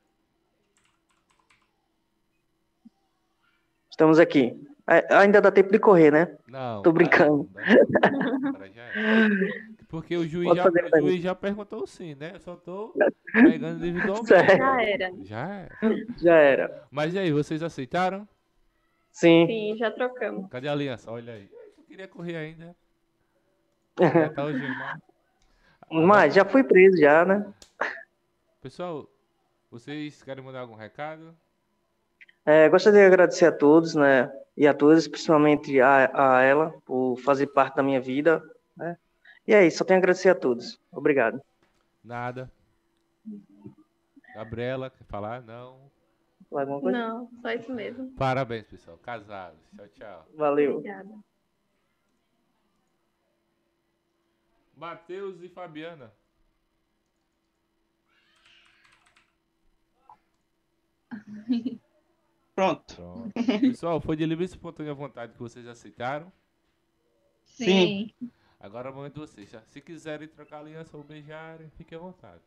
Estamos aqui. Ainda dá tempo de correr, né? Não. Tô brincando. Agora já é. Porque o juiz, já, o juiz já perguntou sim, né? Eu só tô pegando individualmente. Já era. Já era. Já era. Mas e aí, vocês aceitaram? Sim. Sim, já trocamos. Cadê a aliança? Olha aí. Eu queria correr ainda. Já tá hoje, né? Mas já fui preso já, né? Pessoal, vocês querem mandar algum recado? É, gostaria de agradecer a todos, né? E a todas, principalmente a, a ela, por fazer parte da minha vida, né? E é isso, só tenho a agradecer a todos. Obrigado. Nada. Gabriela, quer falar? Não. Alguma coisa? Não, só isso mesmo. Parabéns, pessoal. Casados. Tchau, tchau. Valeu. Obrigada. Matheus e Fabiana. Pronto. Pronto. Pessoal, foi de livre e espontânea vontade que vocês aceitaram? Sim. Agora é o momento de vocês. Tá? Se quiserem trocar aliança ou beijarem, fiquem à vontade.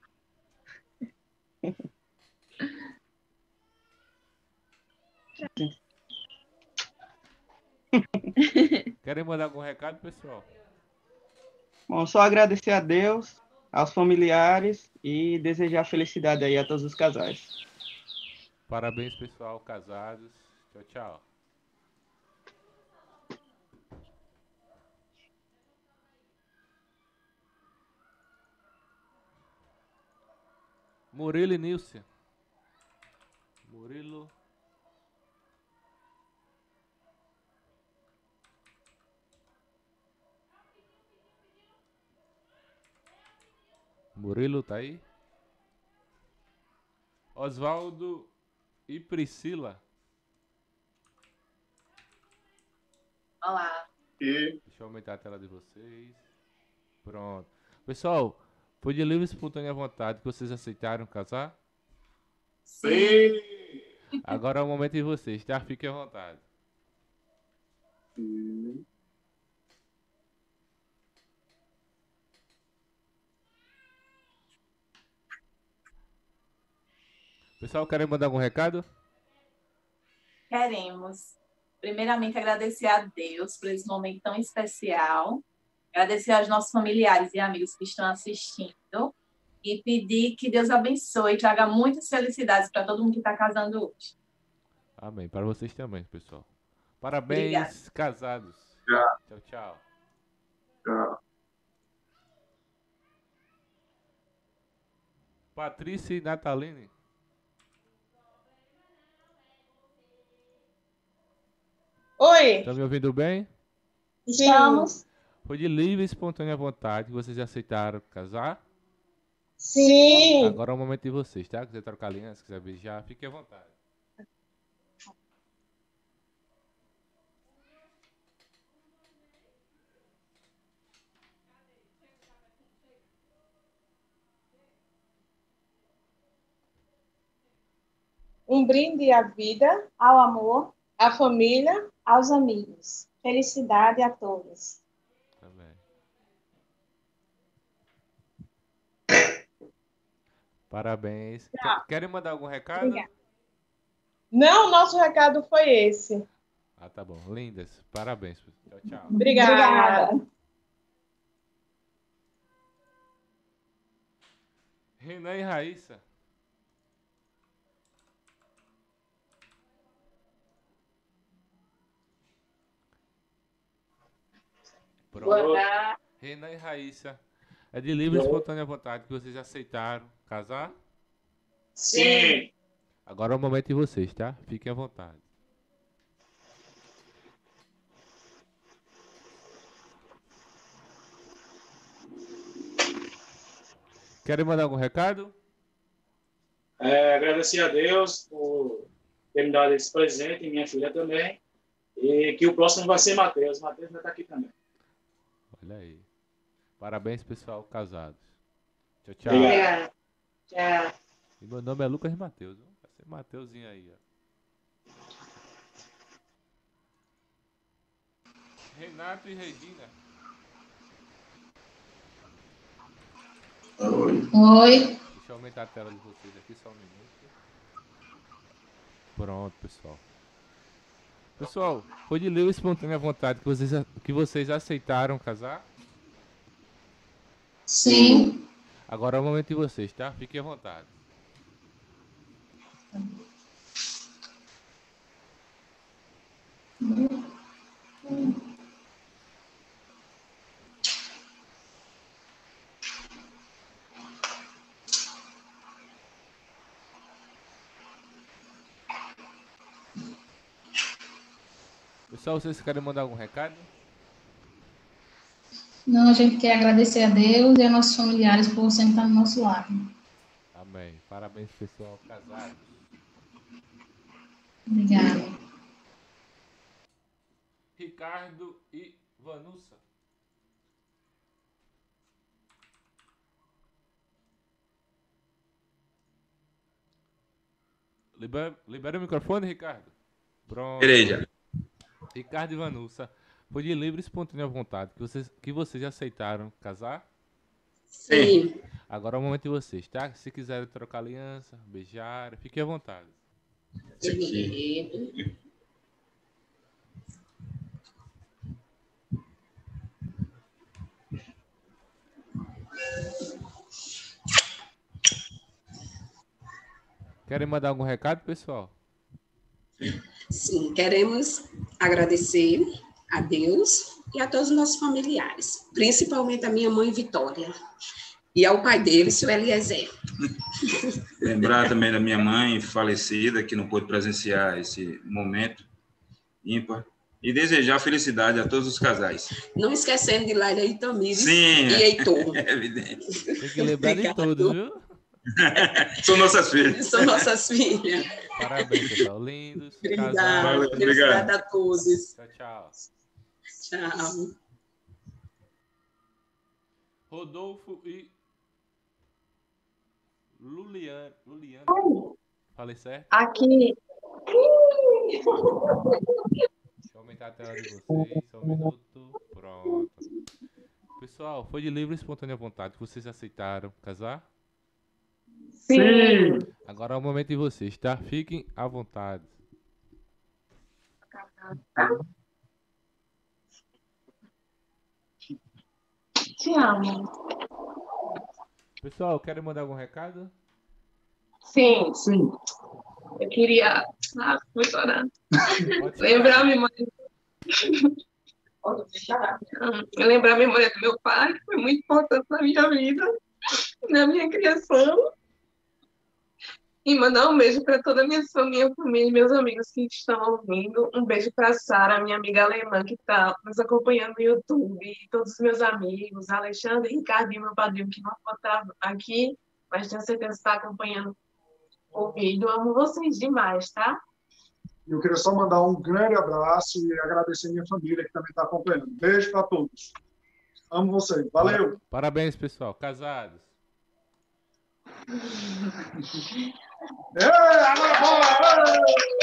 Querem mandar algum recado, pessoal? Bom, só agradecer a Deus, aos familiares e desejar felicidade aí a todos os casais. Parabéns, pessoal, casados. Tchau, tchau. Murilo e Nilce. Murilo. Murilo tá aí? Oswaldo e Priscila. Olá. Deixa eu aumentar a tela de vocês. Pronto. Pessoal, foi de livre e espontânea vontade que vocês aceitaram casar? Sim. Agora é o momento de vocês, tá? Fiquem à vontade. Sim. Pessoal, querem mandar algum recado? Queremos, primeiramente, agradecer a Deus por esse momento tão especial, agradecer aos nossos familiares e amigos que estão assistindo e pedir que Deus abençoe e traga muitas felicidades para todo mundo que está casando hoje. Amém. Para vocês também, pessoal. Parabéns, Obrigada. casados. Tchau. Tchau, tchau. Tchau. Patrícia e Nataline. Oi. Estão me ouvindo bem? Estamos. Foi de livre e espontânea vontade que vocês aceitaram casar? Sim. Agora é o momento de vocês, tá? Quiser trocar aliança, quiser beijar, fique à vontade. Um brinde à vida, ao amor, à família, aos amigos. Felicidade a todos. Também. Parabéns. Tchau. Querem mandar algum recado? Obrigada. Não, nosso recado foi esse. Ah, tá bom. Lindas. Parabéns. Tchau, tchau. Obrigada. Obrigada. Renan e Raíssa. Pronto. Renan e Raíssa. É de livre e espontânea vontade que vocês aceitaram casar? Sim. Agora é o momento de vocês, tá? Fiquem à vontade. Querem mandar algum recado? É, agradecer a Deus por ter me dado esse presente, e minha filha também. E que o próximo vai ser Matheus. Matheus vai estar aqui também. Olha aí. Parabéns, pessoal, casados. Tchau, tchau. Obrigado. Tchau. E meu nome é Lucas Matheus. Viu? Vai ser Mateuzinho aí, ó. Renato e Regina. Oi. Oi. Deixa eu aumentar a tela de vocês aqui só um minuto. Pronto, pessoal. Pessoal, foi de livre e espontânea vontade que vocês, que vocês aceitaram casar? Sim. Agora é o momento de vocês, tá? Fiquem à vontade. Pessoal, vocês querem mandar algum recado? Não, a gente quer agradecer a Deus e a nossos familiares por sempre estar no nosso lado. Amém. Parabéns, pessoal, casados. Obrigada. Ricardo e Vanussa. Libera, libera o microfone, Ricardo. Pronto. Igreja. Ricardo e Vanussa, foi de livre e espontânea vontade que vocês, que vocês aceitaram casar? Sim. Agora é o momento de vocês, tá? Se quiserem trocar aliança, beijar, fiquem à vontade. Sim. Querem mandar algum recado, pessoal? Sim, queremos agradecer a Deus e a todos os nossos familiares, principalmente a minha mãe Vitória e ao pai dele, seu Eliezer. Lembrar também da minha mãe falecida, que não pôde presenciar esse momento ímpar, e desejar felicidade a todos os casais. Não esquecendo de Laila e Tamires Sim, e Heitor. É evidente. Tem que lembrar de todos, viu? São nossas filhas. São nossas filhas. Parabéns, pessoal. Lindos. Obrigada. Felicidade a todos. Tchau, tchau. Tchau. Rodolfo e Luliana. Luliana. Falei certo? Aqui. Deixa eu aumentar a tela de vocês. Só um minuto. Pronto. Pessoal, foi de livre e espontânea vontade que vocês aceitaram casar? Sim. Agora é o momento de vocês, tá? Fiquem à vontade. Te amo. Pessoal, querem mandar algum recado? Sim. Sim. Eu queria... Ah, vou chorar. Lembrar a memória... Lembrar a memória do meu pai, que foi muito importante na minha vida, na minha criação. E mandar um beijo para toda a minha família, família e meus amigos que estão ouvindo. Um beijo para a Sara, minha amiga alemã, que está nos acompanhando no YouTube. E todos os meus amigos, Alexandre e Ricardinho, meu padrinho, que não pode estar aqui, mas tenho certeza que está acompanhando o vídeo. Amo vocês demais, tá? Eu queria só mandar um grande abraço e agradecer a minha família que também está acompanhando. Beijo para todos. Amo vocês. Valeu. Parabéns, pessoal. Casados. Ei, agora bola!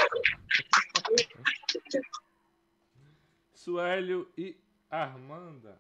Suélio e Armanda.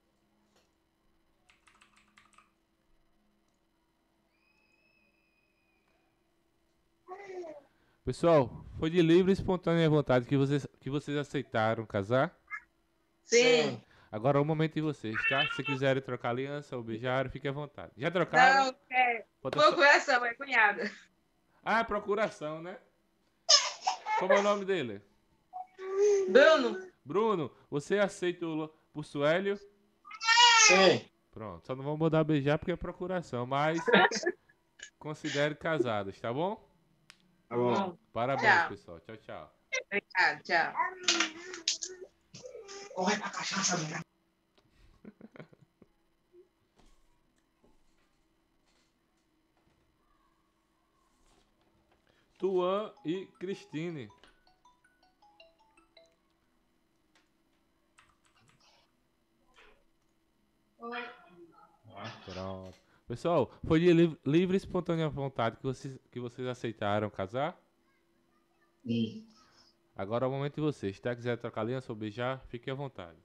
Pessoal, foi de livre e espontânea vontade que vocês, que vocês aceitaram casar? Sim. Agora é o momento de vocês, tá? Se quiserem trocar aliança ou beijar, fique à vontade. Já trocaram? Não, é. Falta só- Procuração, é cunhada. Ah, procuração, né? Como é o nome dele? Bruno. Bruno, você aceita o... Por Suélio? Sim. Pronto, só não vamos mandar beijar porque é procuração, mas considere casados, tá bom? Tá bom. Parabéns, Tchau. pessoal. Tchau, tchau. Obrigada, tchau. Corre pra cachaça, né? Tuan e Cristine. Oi. Pronto. Pessoal, foi de livre, livre e espontânea vontade que vocês, que vocês aceitaram casar? Sim. Agora é o momento de vocês. Se tá, quiser trocar aliança ou beijar, fique à vontade.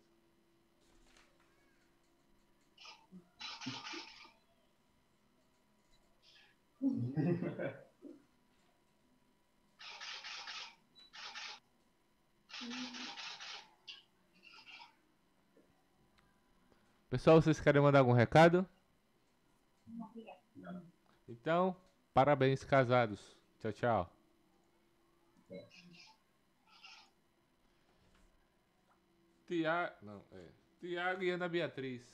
Pessoal, vocês querem mandar algum recado? Então, parabéns, casados. Tchau, tchau. Tiago, não, é. Tiago e Ana Beatriz.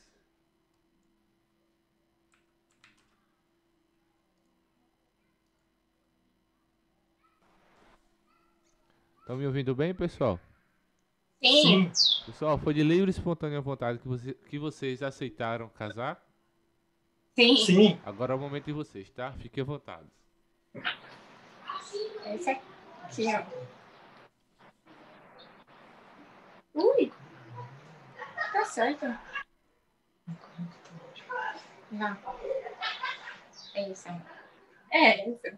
Estão me ouvindo bem, pessoal? Sim. Pessoal, foi de livre e espontânea vontade que, você, que vocês aceitaram casar? Sim. Sim. Agora é o momento de vocês, tá? Fiquem à vontade. Esse aqui, ó. Ui. Tá certo. Não. É isso. É isso.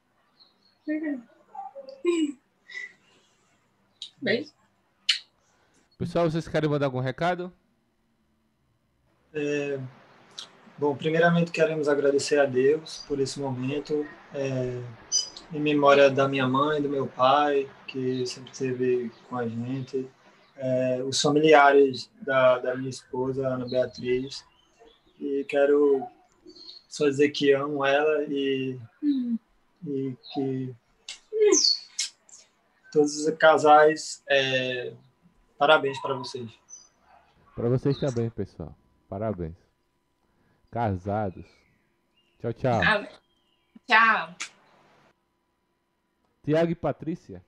Beijo. Pessoal, vocês querem mandar algum recado? É, bom, primeiramente queremos agradecer a Deus por esse momento, é, em memória da minha mãe, do meu pai, que sempre esteve com a gente, é, os familiares da, da minha esposa, Ana Beatriz, e quero só dizer que amo ela e, Hum. e que todos os casais, é, parabéns para vocês. Para vocês também, pessoal. Parabéns. Casados. Tchau, tchau. Ah, tchau. Tiago e Patrícia.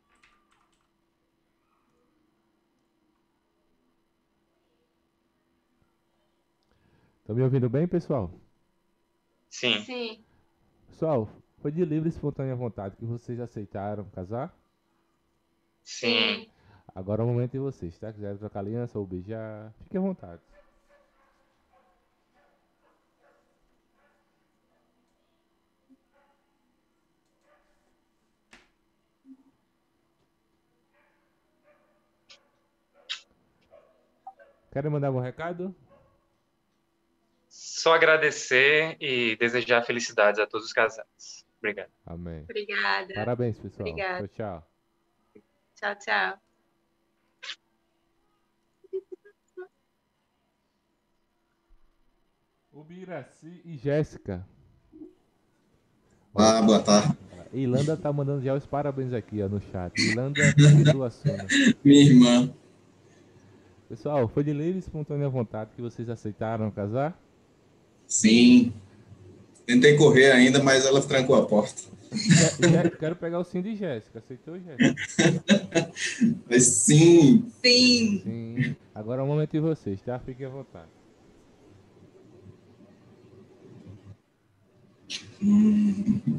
Estão me ouvindo bem, pessoal? Sim. Sim. Pessoal, foi de livre e espontânea vontade que vocês aceitaram casar? Sim. Agora é o momento de vocês, tá? Quiserem trocar aliança ou beijar, fiquem à vontade. Querem mandar algum recado? Só agradecer e desejar felicidades a todos os casais. Obrigado. Amém. Obrigada. Parabéns, pessoal. Obrigada. Tchau, tchau. Tchau, tchau. Ubiraci e Jéssica. Ah, boa tarde. Irlanda tá mandando já os parabéns aqui, ó, no chat. Irlanda e Suassuna. Minha irmã. Pessoal, foi de livre e espontânea vontade que vocês aceitaram casar? Sim. Tentei correr ainda, mas ela trancou a porta. Já, já, quero pegar o sim de Jéssica. Aceitou, Jéssica? Mas sim. Sim. Sim. Agora é o momento de vocês, tá? Fiquem à vontade. Hum.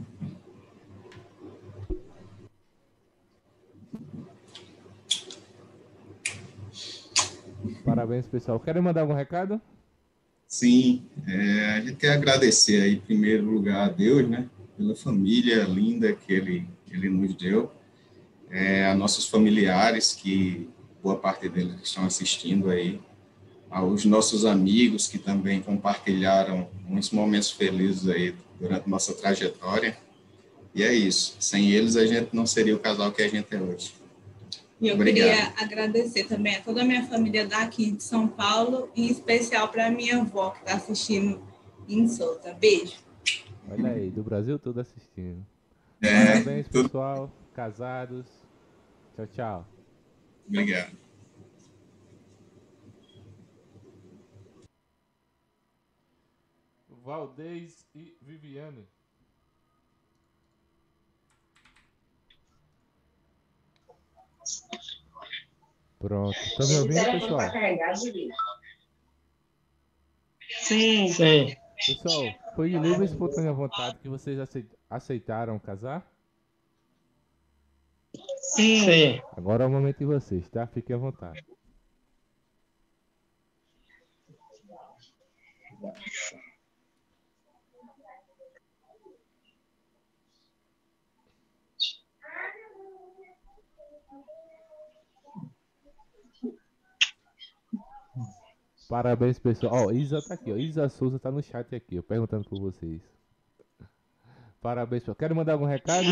Parabéns, pessoal. Querem mandar algum recado? Sim, é, a gente quer agradecer aí, em primeiro lugar, a Deus, né, pela família linda que Ele, ele nos deu, é, a nossos familiares, que boa parte deles estão assistindo aí, aos nossos amigos que também compartilharam muitos momentos felizes aí durante nossa trajetória, e é isso, sem eles a gente não seria o casal que a gente é hoje. E eu Obrigado. queria agradecer também a toda a minha família daqui de São Paulo, em especial para a minha avó, que está assistindo em Souza. Beijo. Olha aí, do Brasil todo assistindo. É, Parabéns, tudo- pessoal. Casados. Tchau, tchau. Obrigado. Valdez e Viviane. Pronto. Estão me ouvindo, pessoal? Sim. Sim. Pessoal, foi de livre e espontânea vontade que vocês aceit- aceitaram casar? Sim. Sim. Agora é o momento de vocês, tá? Fiquem à vontade. Parabéns, pessoal. Ó, Isa tá aqui, ó. Isa Souza tá no chat aqui, ó, perguntando por vocês. Parabéns, pessoal. Quero mandar algum recado?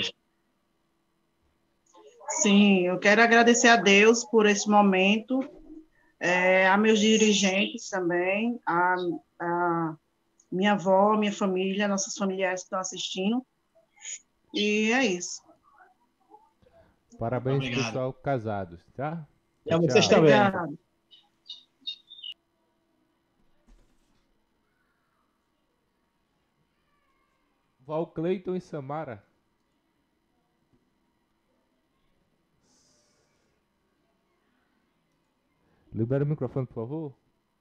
Sim, eu quero agradecer a Deus por esse momento, é, a meus dirigentes também, a, a minha avó, minha família, nossos familiares que estão assistindo. E é isso. Parabéns, Obrigado. pessoal, casados, tá? E a vocês também. Obrigado. Val Cleiton e Samara. Libera o microfone, por favor.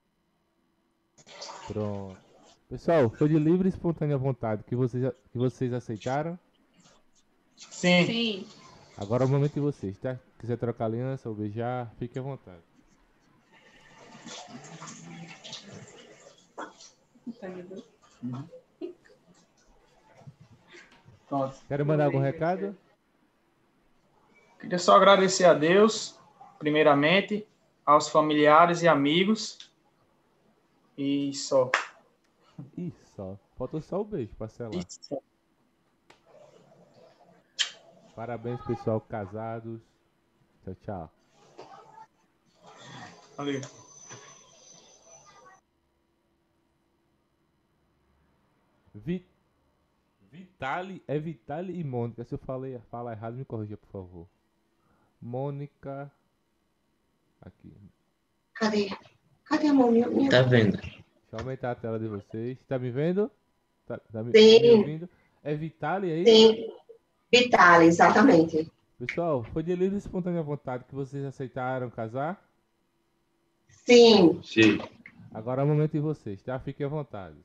Pronto. Pessoal, foi de livre e espontânea vontade que vocês, que vocês aceitaram? Sim. Sim. Agora é o momento de vocês, tá? Quiser trocar aliança ou beijar, fique à vontade. Uhum. Pronto. Querem mandar algum recado? Queria só agradecer a Deus, primeiramente, aos familiares e amigos. E só. Ih, só. Faltou só o beijo pra selar. Isso. Parabéns, pessoal, casados. Tchau, tchau. Valeu. Vi... Vitali, é Vitali e Mônica. Se eu falei, fala errado, me corrija, por favor. Mônica. Aqui. Cadê? Cadê a mão? Minha, minha... Tá vendo? Deixa eu aumentar a tela de vocês. Tá me vendo? Tá, tá me, Sim. me ouvindo? É Vitali aí? Sim. Vitale, exatamente. Pessoal, foi de livre e espontânea vontade que vocês aceitaram casar? Sim. Sim. Agora é o momento de vocês, tá? Fiquem à vontade.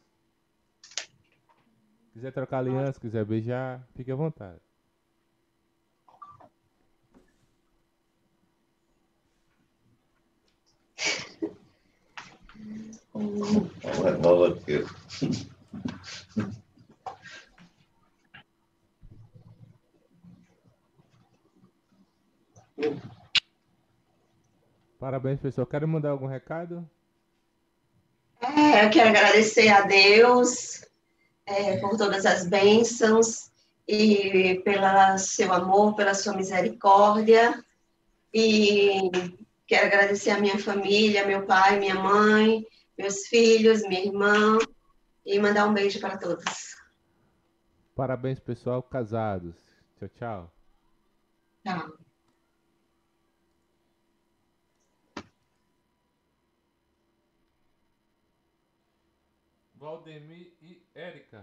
Quiser trocar aliança, quiser beijar, fique à vontade. Uma nova aqui. Parabéns, pessoal. Quero mandar algum recado? É, eu quero agradecer a Deus é, por todas as bênçãos e pelo seu amor, pela sua misericórdia. E quero agradecer a minha família, meu pai, minha mãe, meus filhos, minha irmã, e mandar um beijo para todos. Parabéns, pessoal, casados. Tchau, tchau. Tchau. Valdemir e Érica.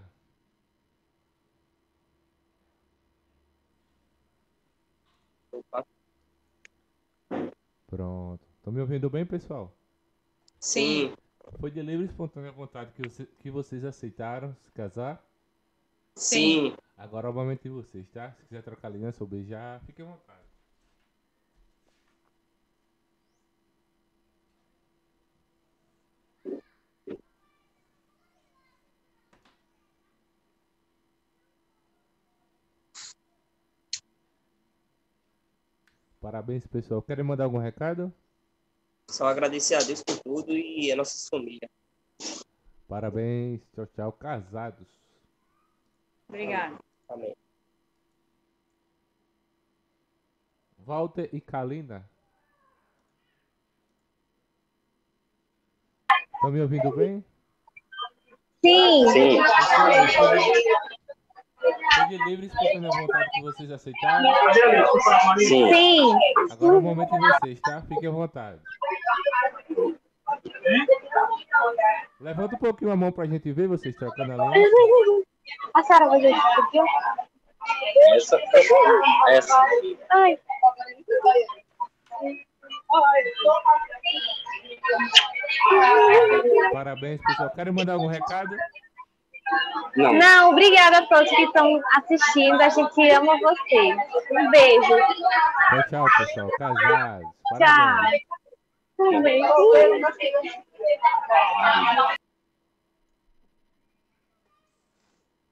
Pronto. Estão me ouvindo bem, pessoal? Sim. Foi de livre e espontânea vontade que, você, que vocês aceitaram se casar? Sim. Agora é o momento de vocês, tá? Se quiser trocar aliança ou beijar, fique à vontade. Parabéns, pessoal. Querem mandar algum recado? Só agradecer a Deus por tudo e a nossa família. Parabéns. Tchau, tchau. Casados. Obrigada. Amém. Walter e Kalina. Estão me ouvindo bem? Sim. Sim. Foi de livre e espontânea vontade que vocês aceitaram? Sim. Sim. Agora é o momento de vocês, tá? Fiquem à vontade. Levanta um pouquinho a mão pra gente ver vocês trocando a aliança. A Sara vai ver isso aqui, ó. Essa. Essa. Ai. Parabéns, pessoal. Querem mandar algum recado? Não. Não, obrigada a todos que estão assistindo. A gente ama vocês. Um beijo. Tchau, tchau, pessoal. Casados. Tchau. Parabéns. Também.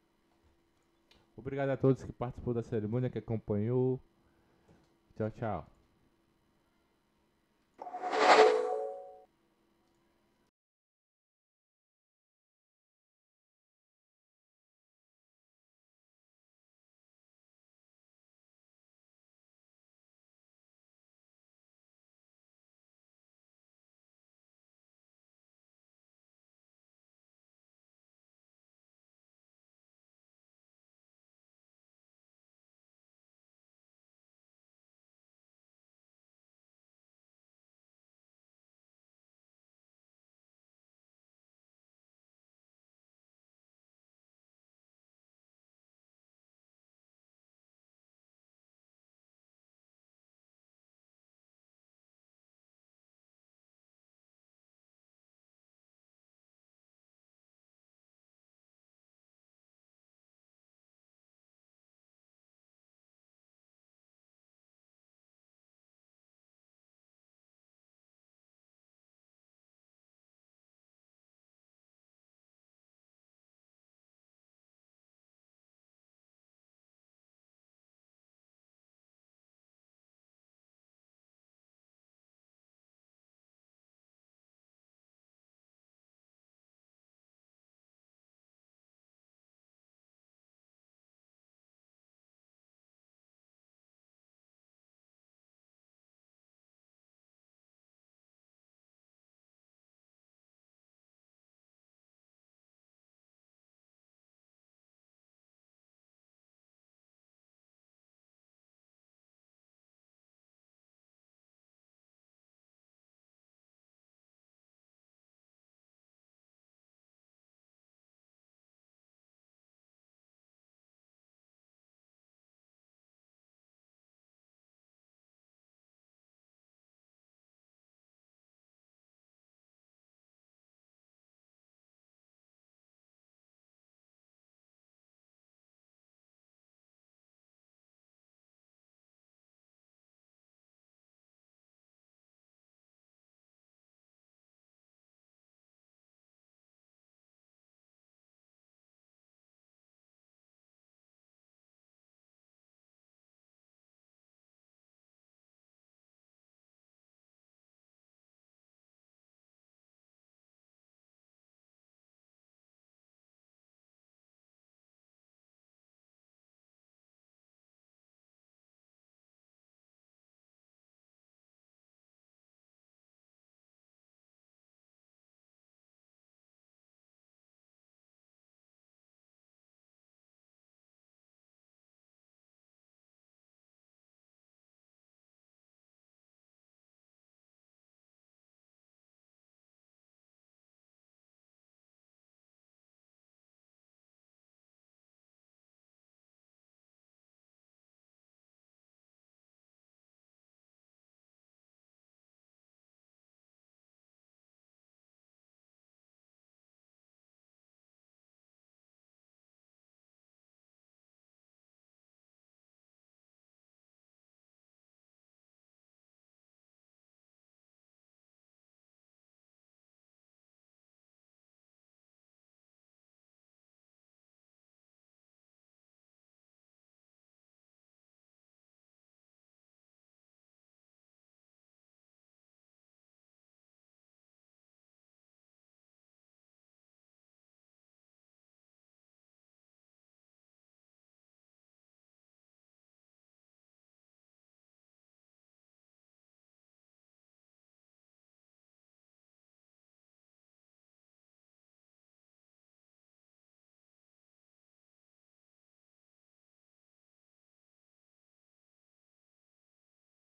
Obrigado a todos que participou da cerimônia, que acompanhou. Tchau, tchau.